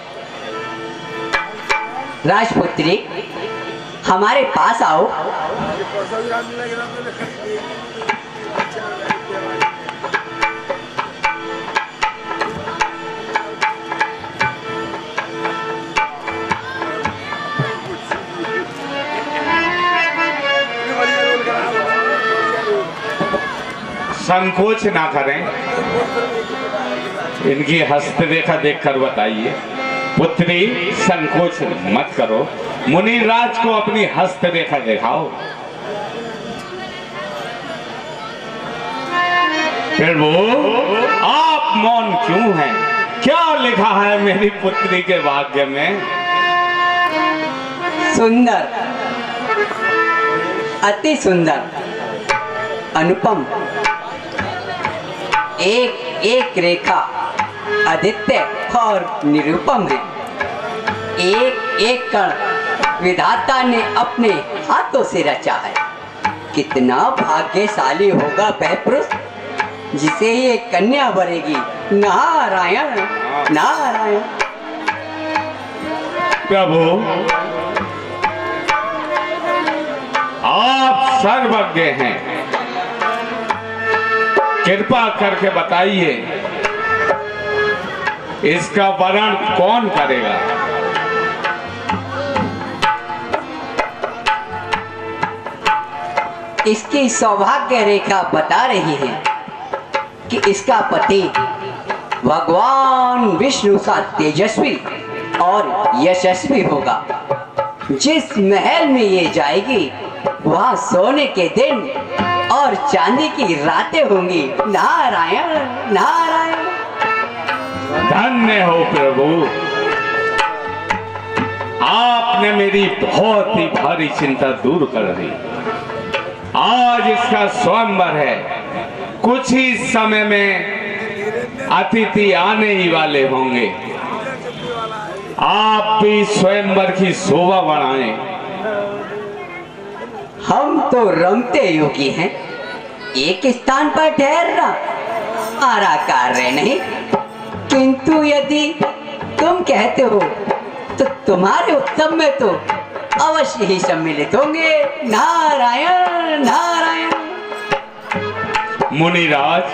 राजपुत्री, हमारे पास आओ। संकोच ना करें, इनकी हस्तरेखा देखकर बताइए। पुत्री, संकोच मत करो, मुनिराज को अपनी हस्तरेखा दिखाओ। प्रभु आप मौन क्यों हैं? क्या लिखा है मेरी पुत्री के भाग्य में? सुंदर, अति सुंदर, अनुपम, एक एक रेखा आदित्य और निरुपम है। एक एक कण विधाता ने अपने हाथों से रचा है। कितना भाग्यशाली होगा वह पुरुष जिसे ये कन्या बनेगी। नारायण नारायण। प्रभु आप सर्वज्ञ हैं, कृपा करके बताइए इसका वरण कौन करेगा? इसकी सौभाग्य रेखा बता रही है कि इसका पति भगवान विष्णु सा तेजस्वी और यशस्वी होगा। जिस महल में ये जाएगी वहाँ सोने के दिन और चांदी की रातें होंगी। नारायण नारायण। धन्य हो प्रभु, आपने मेरी बहुत ही भारी चिंता दूर कर दी। आज इसका स्वयंवर है, कुछ ही समय में अतिथि आने ही वाले होंगे। आप भी स्वयंवर की शोभा बढ़ाएं। हम तो रमते योगी हैं, एक स्थान पर ठहरना हमारा कार्य नहीं, किंतु यदि तुम कहते हो तो तुम्हारे उत्सव में तो अवश्य ही सम्मिलित होंगे। नारायण नारायण। मुनिराज,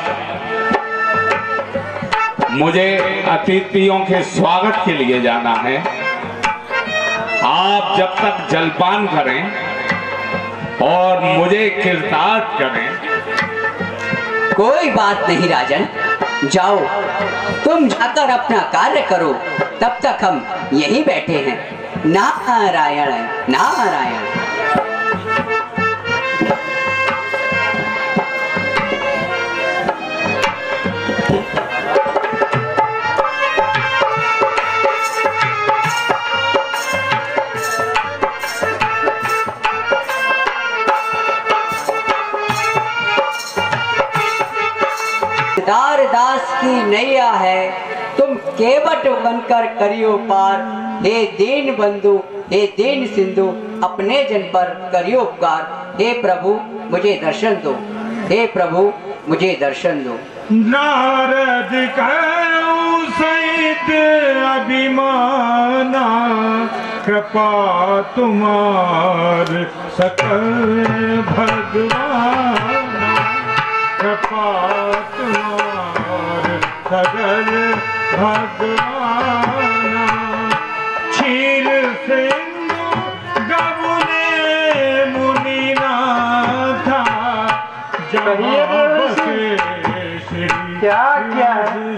मुझे अतिथियों के स्वागत के लिए जाना है। आप जब तक जलपान करें और मुझे कृतार्थ करें। कोई बात नहीं राजन, जाओ तुम जाकर अपना कार्य करो, तब तक हम यहीं बैठे हैं। नारायण नारायण। दार दास की नैया है, तुम केवट बनकर करियो पार। हे दीन बंधु, हे दीन सिंधु, अपने जन पर करियो उपकार। हे प्रभु मुझे दर्शन दो, हे प्रभु मुझे दर्शन दो। नारद कहूँ सहित अभिमाना, कृपा तुम्हार सकल भगवान, कृपा तुम्हार सकल भगवान। क्षीर सिंधु गबुने मुनि नाथा, क्या क्या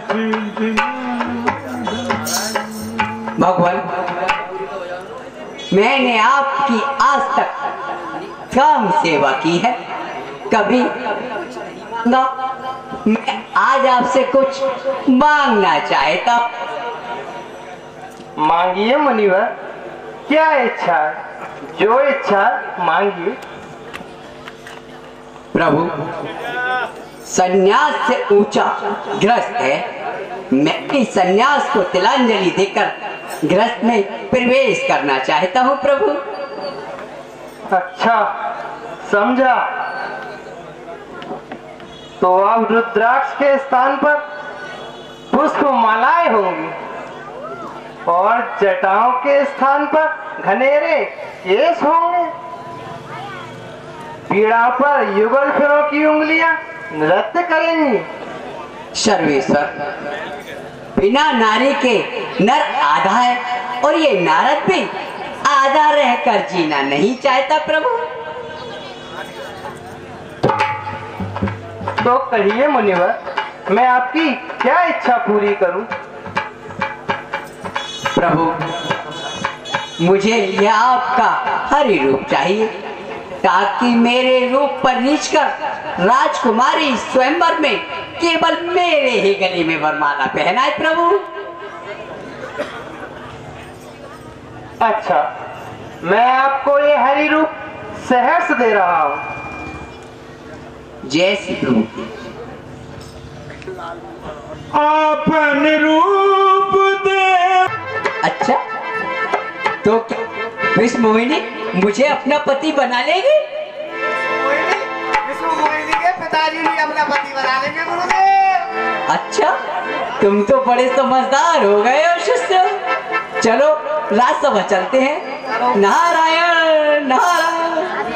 भगवान, मैंने आपकी आज तक काम सेवा की है, कभी ना मैं आज आपसे कुछ मांगना चाहता। मांगिए मुनिवर, क्या इच्छा, जो इच्छा मांगिए। प्रभु, सन्यास से ऊंचा गृहस्थ है, मैं भी सन्यास को तिलांजलि देकर गृहस्थ में प्रवेश करना चाहता हूँ प्रभु। अच्छा समझा, तो अब रुद्राक्ष के स्थान पर पुष्प मालाएं होंगी और जटाओं के स्थान पर घनेरे केस होंगे। पीड़ा पर युगल फिरों की उंगलियां नृत्य करेंगी। सर्वेश्वर, बिना नारी के नर आधा है और ये नारद भी आधा रहकर जीना नहीं चाहता प्रभु। तो कहिए मुनिवर, मैं आपकी क्या इच्छा पूरी करूं? प्रभु, मुझे यह आपका हरि रूप चाहिए, ताकि मेरे रूप पर रीझकर राजकुमारी स्वयंवर में केवल मेरे ही गले में वरमाला पहनाए प्रभु। अच्छा, मैं आपको ये हरी रूप सहर्ष दे रहा हूँ। जय श्री प्रभु। अपने रूप दे। अच्छा, तो विष्णु मोहिनी मुझे अपना पति बना लेगी? विष्णु मोहिनी के पिताजी भी अपना पति बना लेंगे गुरुदेव। अच्छा, तुम तो बड़े समझदार हो गए हो शिष्य। चलो राजसभा चलते हैं। नारायण नारायण।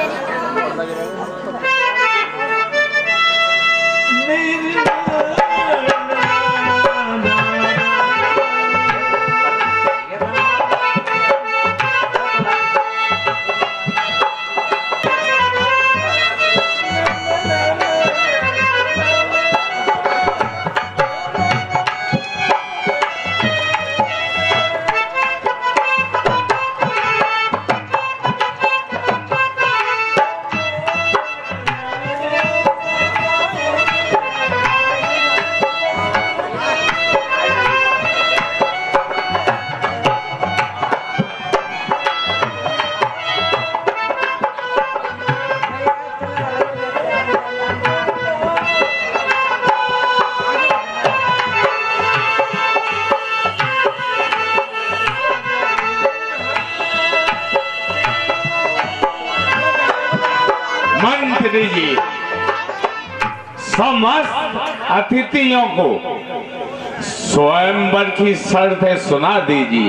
मंत्री जी, समस्त अतिथियों को स्वयंवर की शर्तें सुना दीजिए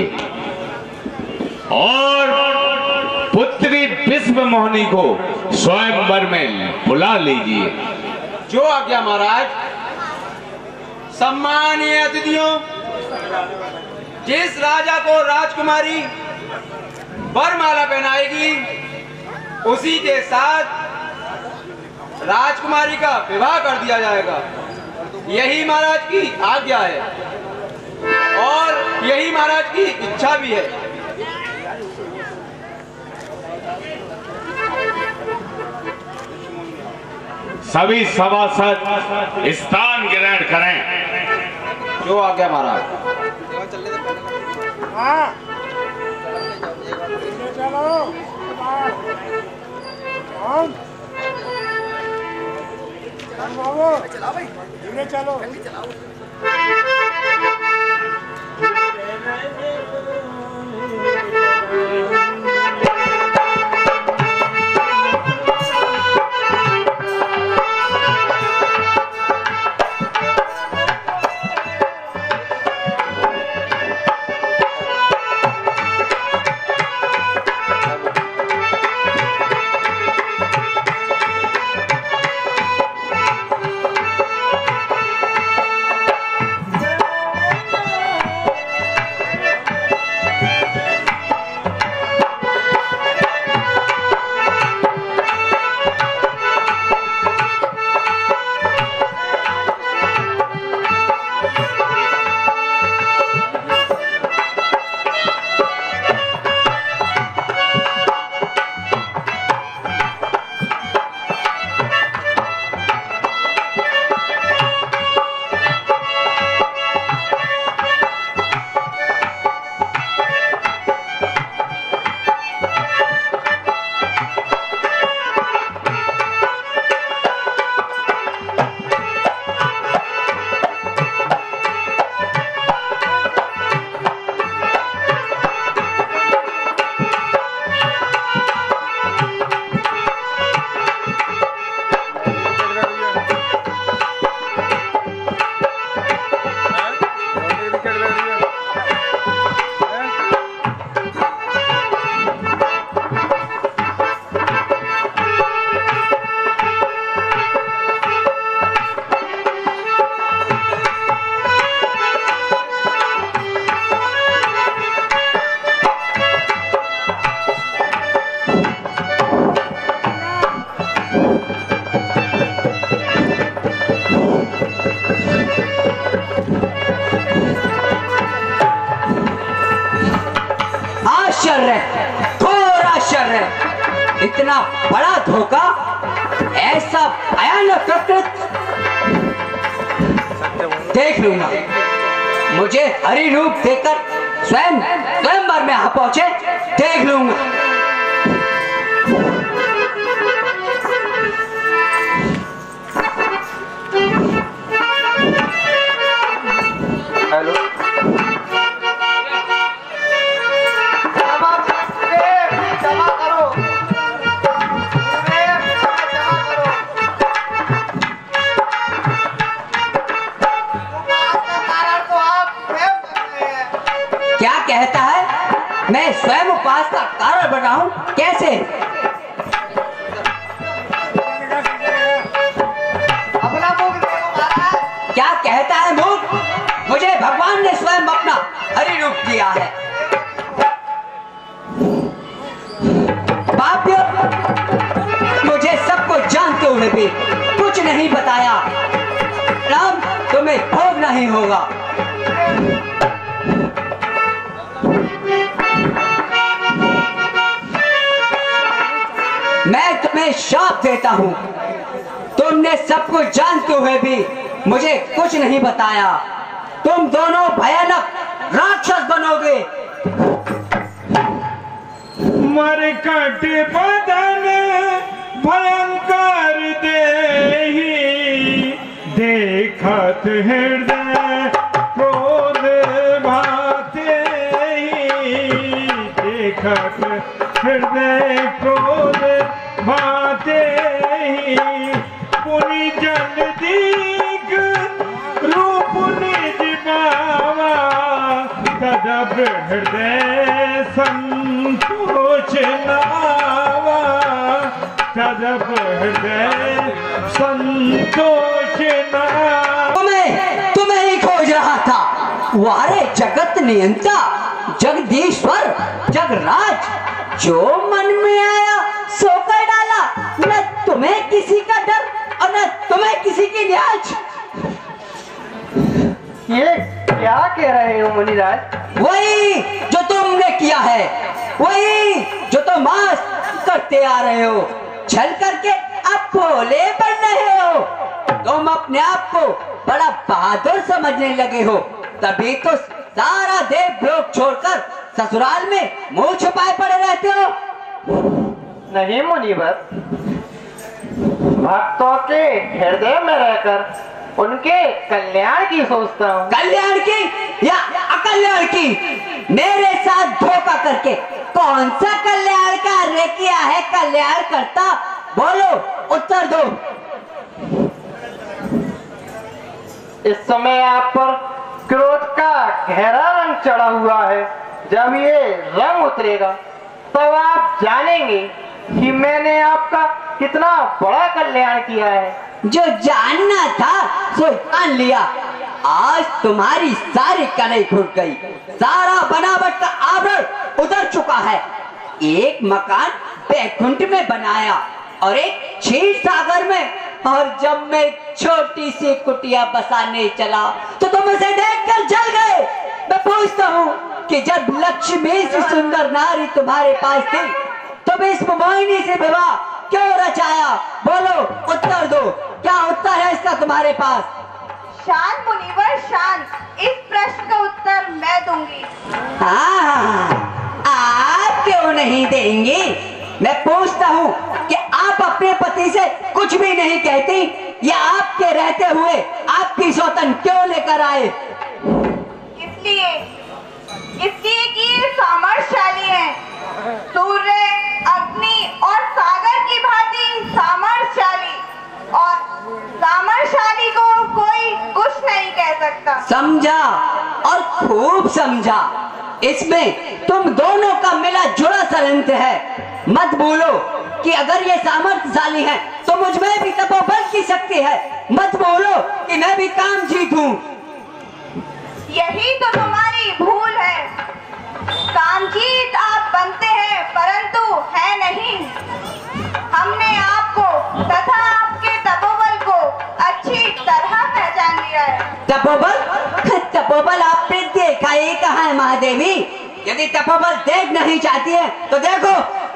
और पुत्री विश्व मोहिनी को स्वयंवर में बुला लीजिए। जो आज्ञा महाराज। सम्मानीय अतिथियों, जिस राजा को राजकुमारी वरमाला पहनाएगी उसी के साथ राजकुमारी का विवाह कर दिया जाएगा। यही महाराज की आज्ञा है और यही महाराज की इच्छा भी है। सभी सभासद स्थान ग्रहण करें। जो आज्ञा महाराज। चलो इतना बड़ा धोखा, ऐसा भयानक प्रकृति देख लूंगा। मुझे हरि रूप देखकर स्वयंवर में आ पहुंचे, देख लूंगा। हेलो, क्षमा करो, क्या कहता है? मैं स्वयं उपवास का कारण बनाऊं? कैसे? अपना मुख देखो महाराज। क्या कहता है मुख? मुझे भगवान ने स्वयं अपना हरि रूप दिया है। पापियों, मुझे सब कुछ जानते हुए भी कुछ नहीं बताया। राम, तुम्हें भोगना ही होगा। मैं तुम्हें शाप देता हूं, तुमने सब कुछ जानते हुए भी मुझे कुछ नहीं बताया। तुम दोनों भयानक राक्षस बनोगे। मरकट बदन भयंकर देहि, देखत हृदय क्रोध भाते, देखत हृदय क्रोध भाते, पुनि जन दीग रूप निज बावा, तदब हृदय संतोष नावा, तदब हृदय संतोष नावा। तुम्हें ही खोज रहा था। वारे जगत नियंता, जगदीश्वर, जगराज, जो मन में आया सो कर डाला। न तुम्हें किसी का डर और न तुम्हें किसी की न्याज। ये क्या कह रहे हो मुनिराज? वही जो तुमने किया है, वही जो तुम आज करते आ रहे हो। छल करके अब भोले बन रहे हो। तुम अपने आप को बड़ा बहादुर समझने लगे हो, तभी तो सारा देवलोक छोड़कर ससुराल में मुंह छुपाए पड़े रहते हो। नहीं मुनिवर, भक्तों के हृदय में रहकर उनके कल्याण की सोचता हूँ। कल्याण की या अकल्याण की? मेरे साथ धोखा करके कौन सा कल्याण कार्य किया है कल्याण करता? बोलो, उत्तर दो। इस समय आप पर क्रोध का गहरा रंग चढ़ा हुआ है। जब ये रंग उतरेगा तब आप जानेंगे कि मैंने आपका कितना बड़ा कल्याण किया है। जो जानना था सो जान लिया। आज तुम्हारी सारी कलई घुट गई, सारा बनावट का आवरण उतर चुका है। एक मकान बैकुंठ में बनाया और एक क्षीर सागर में, और जब मैं छोटी सी कुटिया बसाने चला तो तुम उसे देखकर जल गए। मैं पूछता हूँ कि जब लक्ष्मी से सुंदर नारी तुम्हारे पास थी तो इस मोहिनी से विवाह क्यों रचाया? बोलो, उत्तर दो। क्या उत्तर है इसका तुम्हारे पास? शांत मुनिवर, शांत। इस प्रश्न का उत्तर मैं दूंगी। हाँ, आप क्यों नहीं देंगी? मैं पूछता हूँ कि आप अपने पति से कुछ भी नहीं कहती, या आपके रहते हुए आपकी सौतन क्यों लेकर आए? इसलिए कि ये सामर्थशाली है, सूर्य, अग्नि और सागर की भांति सामर्थशाली, और सामर्थशाली को कोई कुछ नहीं कह सकता। समझा, और खूब समझा। इसमें तुम दोनों का मिला जुड़ा संबंध है। मत बोलो कि अगर ये सामर्थ्यशाली है तो मुझ में भी तपोबल की शक्ति है। मत बोलो कि मैं भी काम जीतूं। यही तो तुम्हारी भूल है। कामजीत आप बनते हैं परंतु है नहीं। हमने आपको तथा आपके तपोबल को अच्छी तरह पहचान लिया है। तपोबल? तपोबल आपने देखा ही कहाँ है महादेवी? यदि तपोबल देख नहीं चाहती है तो देखो।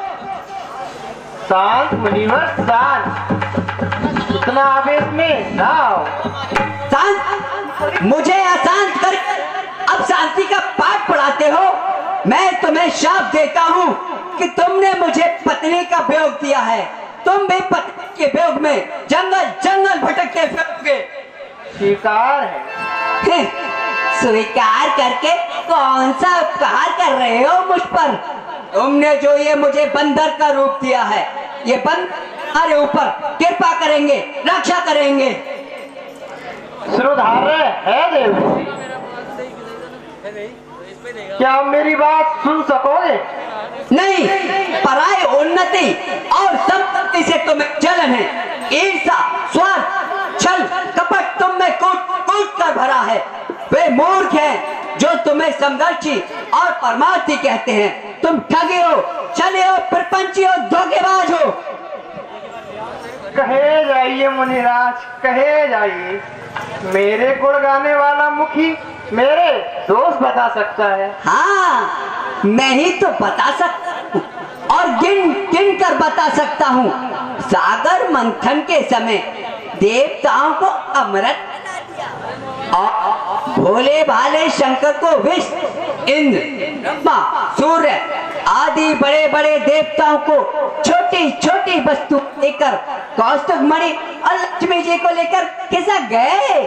शांत मुनिवर, शांत। इतना आवेश में ना आओ। शांत? मुझे अशांत कर अब शांति का पाठ पढ़ाते हो। मैं तुम्हें शाप देता हूँ कि तुमने मुझे पत्नी का वियोग दिया है। तुम भी पत्नी के वियोग में जंगल जंगल भटकते फिरोगे। स्वीकार है। स्वीकार करके कौन सा उपकार कर रहे हो मुझ पर? तुमने जो ये मुझे बंदर का रूप दिया है, ये बंदर हमारे ऊपर कृपा करेंगे, रक्षा करेंगे। श्रोधार्य है देव, क्या मेरी बात सुन सकोगे? नहीं, पराय उन्नति और संपत्ति से तुम्हें जलन है। ईर्षा, स्वार्थ, छल, कपट तुम में कूट कर भरा है। वे मूर्ख हैं जो तुम्हें समदर्शी और परमार्थी कहते हैं। तुम ठगे हो, छले हो, प्रपंची हो, धोखेबाज हो। कहे जाइए मुनिराज, कहे जाइए। मेरे गुण गाने वाला मुखी मेरे दोष बता सकता है। हाँ, मैं ही तो बता सकता हूँ और गिन गिन कर बता सकता हूँ। सागर मंथन के समय देवताओं को अमृत और भोले भाले शंकर को विष, इंद्र, ब्रह्मा, सूर्य आदि बड़े बड़े देवताओं को छोटी छोटी वस्तु लेकर कौस्तुभ मणि और लक्ष्मी जी को लेकर खिसक गए।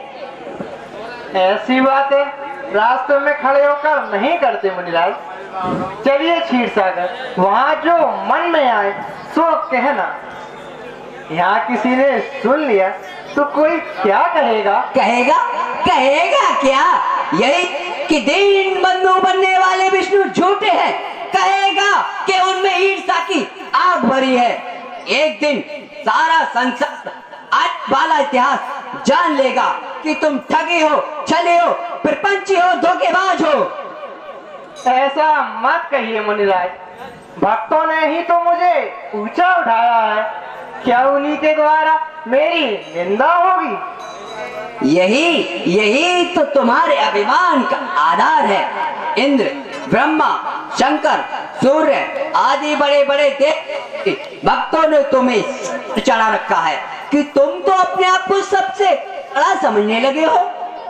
ऐसी बातें रास्ते में खड़े होकर नहीं करते मुनिराज। चलिए क्षीर सागर, वहाँ जो मन में आए सो कहना। यहाँ किसी ने सुन लिया तो कोई क्या कहेगा? कहेगा क्या? यही कि दीन बंधु बनने वाले विष्णु झूठे हैं। कहेगा कि उनमें ईर्ष्या की आग भरी है। एक दिन सारा संसार आज वाला इतिहास जान लेगा कि तुम ठगे हो, छले हो, प्रपंची हो, धोखेबाज हो। ऐसा मत कहिए मुनिराज, भक्तों ने ही तो मुझे ऊंचा उठाया है। क्या उन्हीं के द्वारा मेरी निंदा होगी? यही तो तुम्हारे अभिमान का आधार है। इंद्र, ब्रह्मा, शंकर, सूर्य आदि बड़े बड़े देव भक्तों ने तुम्हें चढ़ा रखा है कि तुम तो अपने आप को सबसे बड़ा समझने लगे हो।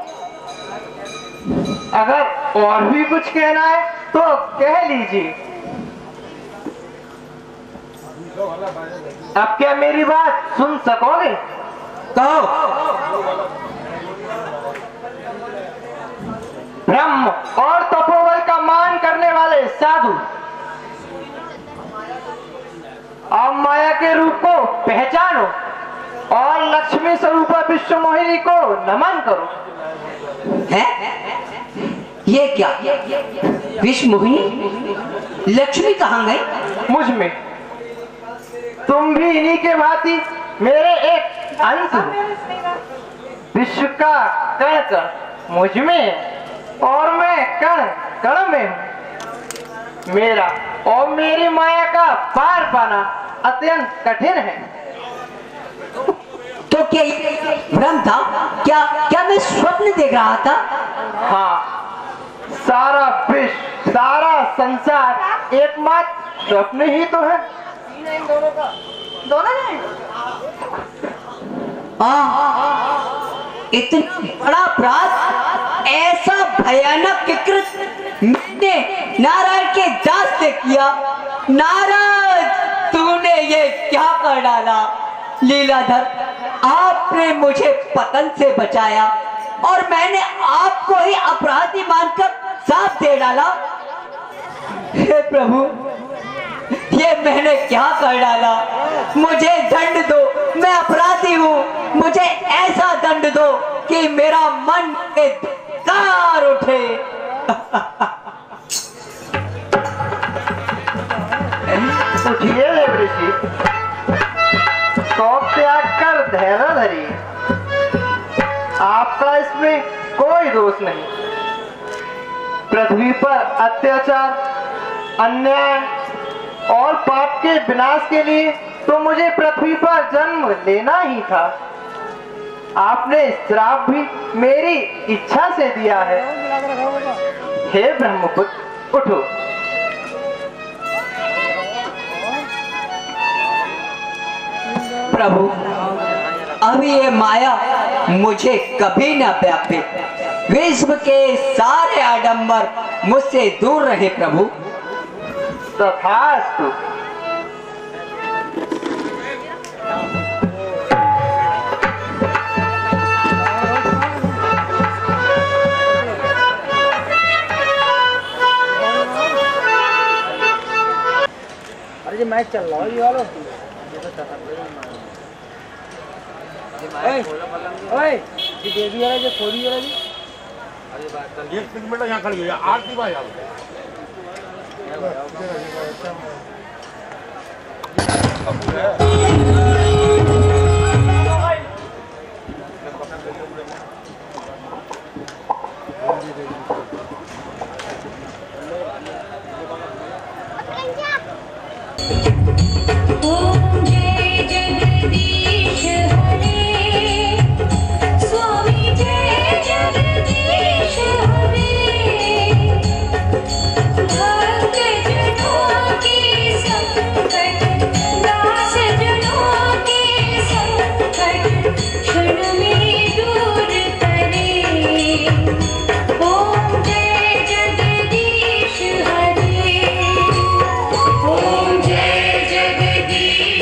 अगर और भी कुछ कहना है तो कह लीजिए। अब क्या मेरी बात सुन सकोगे? कहो। ब्रह्म और तपोबल का मान करने वाले साधु, अब माया के रूप को पहचानो और लक्ष्मी स्वरूपा विश्व मोहिनी को नमन करो। है? ये क्या? विश्व मोहिनी? लक्ष्मी कहाँ गई? मुझ में। तुम भी इन्हीं के भांति मेरे एक अंश हो। विश्व का कण कण मुझ में है और मैं कण कण में हूँ। मेरा और मेरी माया का पार पाना अत्यंत कठिन है। तो क्या भ्रम था? क्या मैं स्वप्न देख रहा था? हाँ, सारा विश्व, सारा संसार एकमात्र स्वप्न ही तो है। दोनों ने इतना बड़ा अपराध, ऐसा भयानक कृत मैंने नारायण के दास से किया। नारायण, तूने ये क्या कर डाला? लीलाधर, आपने मुझे पतन से बचाया और मैंने आपको ही अपराधी मानकर साथ दे डाला। हे प्रभु, ये मैंने क्या कर डाला? मुझे दंड दो, मैं अपराधी हूँ। मुझे ऐसा दंड दो कि मेरा मन में धिक्कार उठे। उठिए ऋषि, शौक त्याग कर धैर्य धरिए। आपका इसमें कोई दोष नहीं। पृथ्वी पर अत्याचार, अन्याय और पाप के विनाश के लिए तो मुझे पृथ्वी पर जन्म लेना ही था। आपने श्राप भी मेरी इच्छा से दिया है। हे ब्रह्मपुत्र, उठो। प्रभु, अभी ये माया मुझे कभी न व्यापे। विश्व के सारे आडंबर मुझसे दूर रहे प्रभु। तथास्तु। अरे मैच चल रहा है ये वाला। ओए ये बेबी वाला जो खोली वाला जी। अरे एक मिनट यहाँ खड़ी है आरती भाई आप।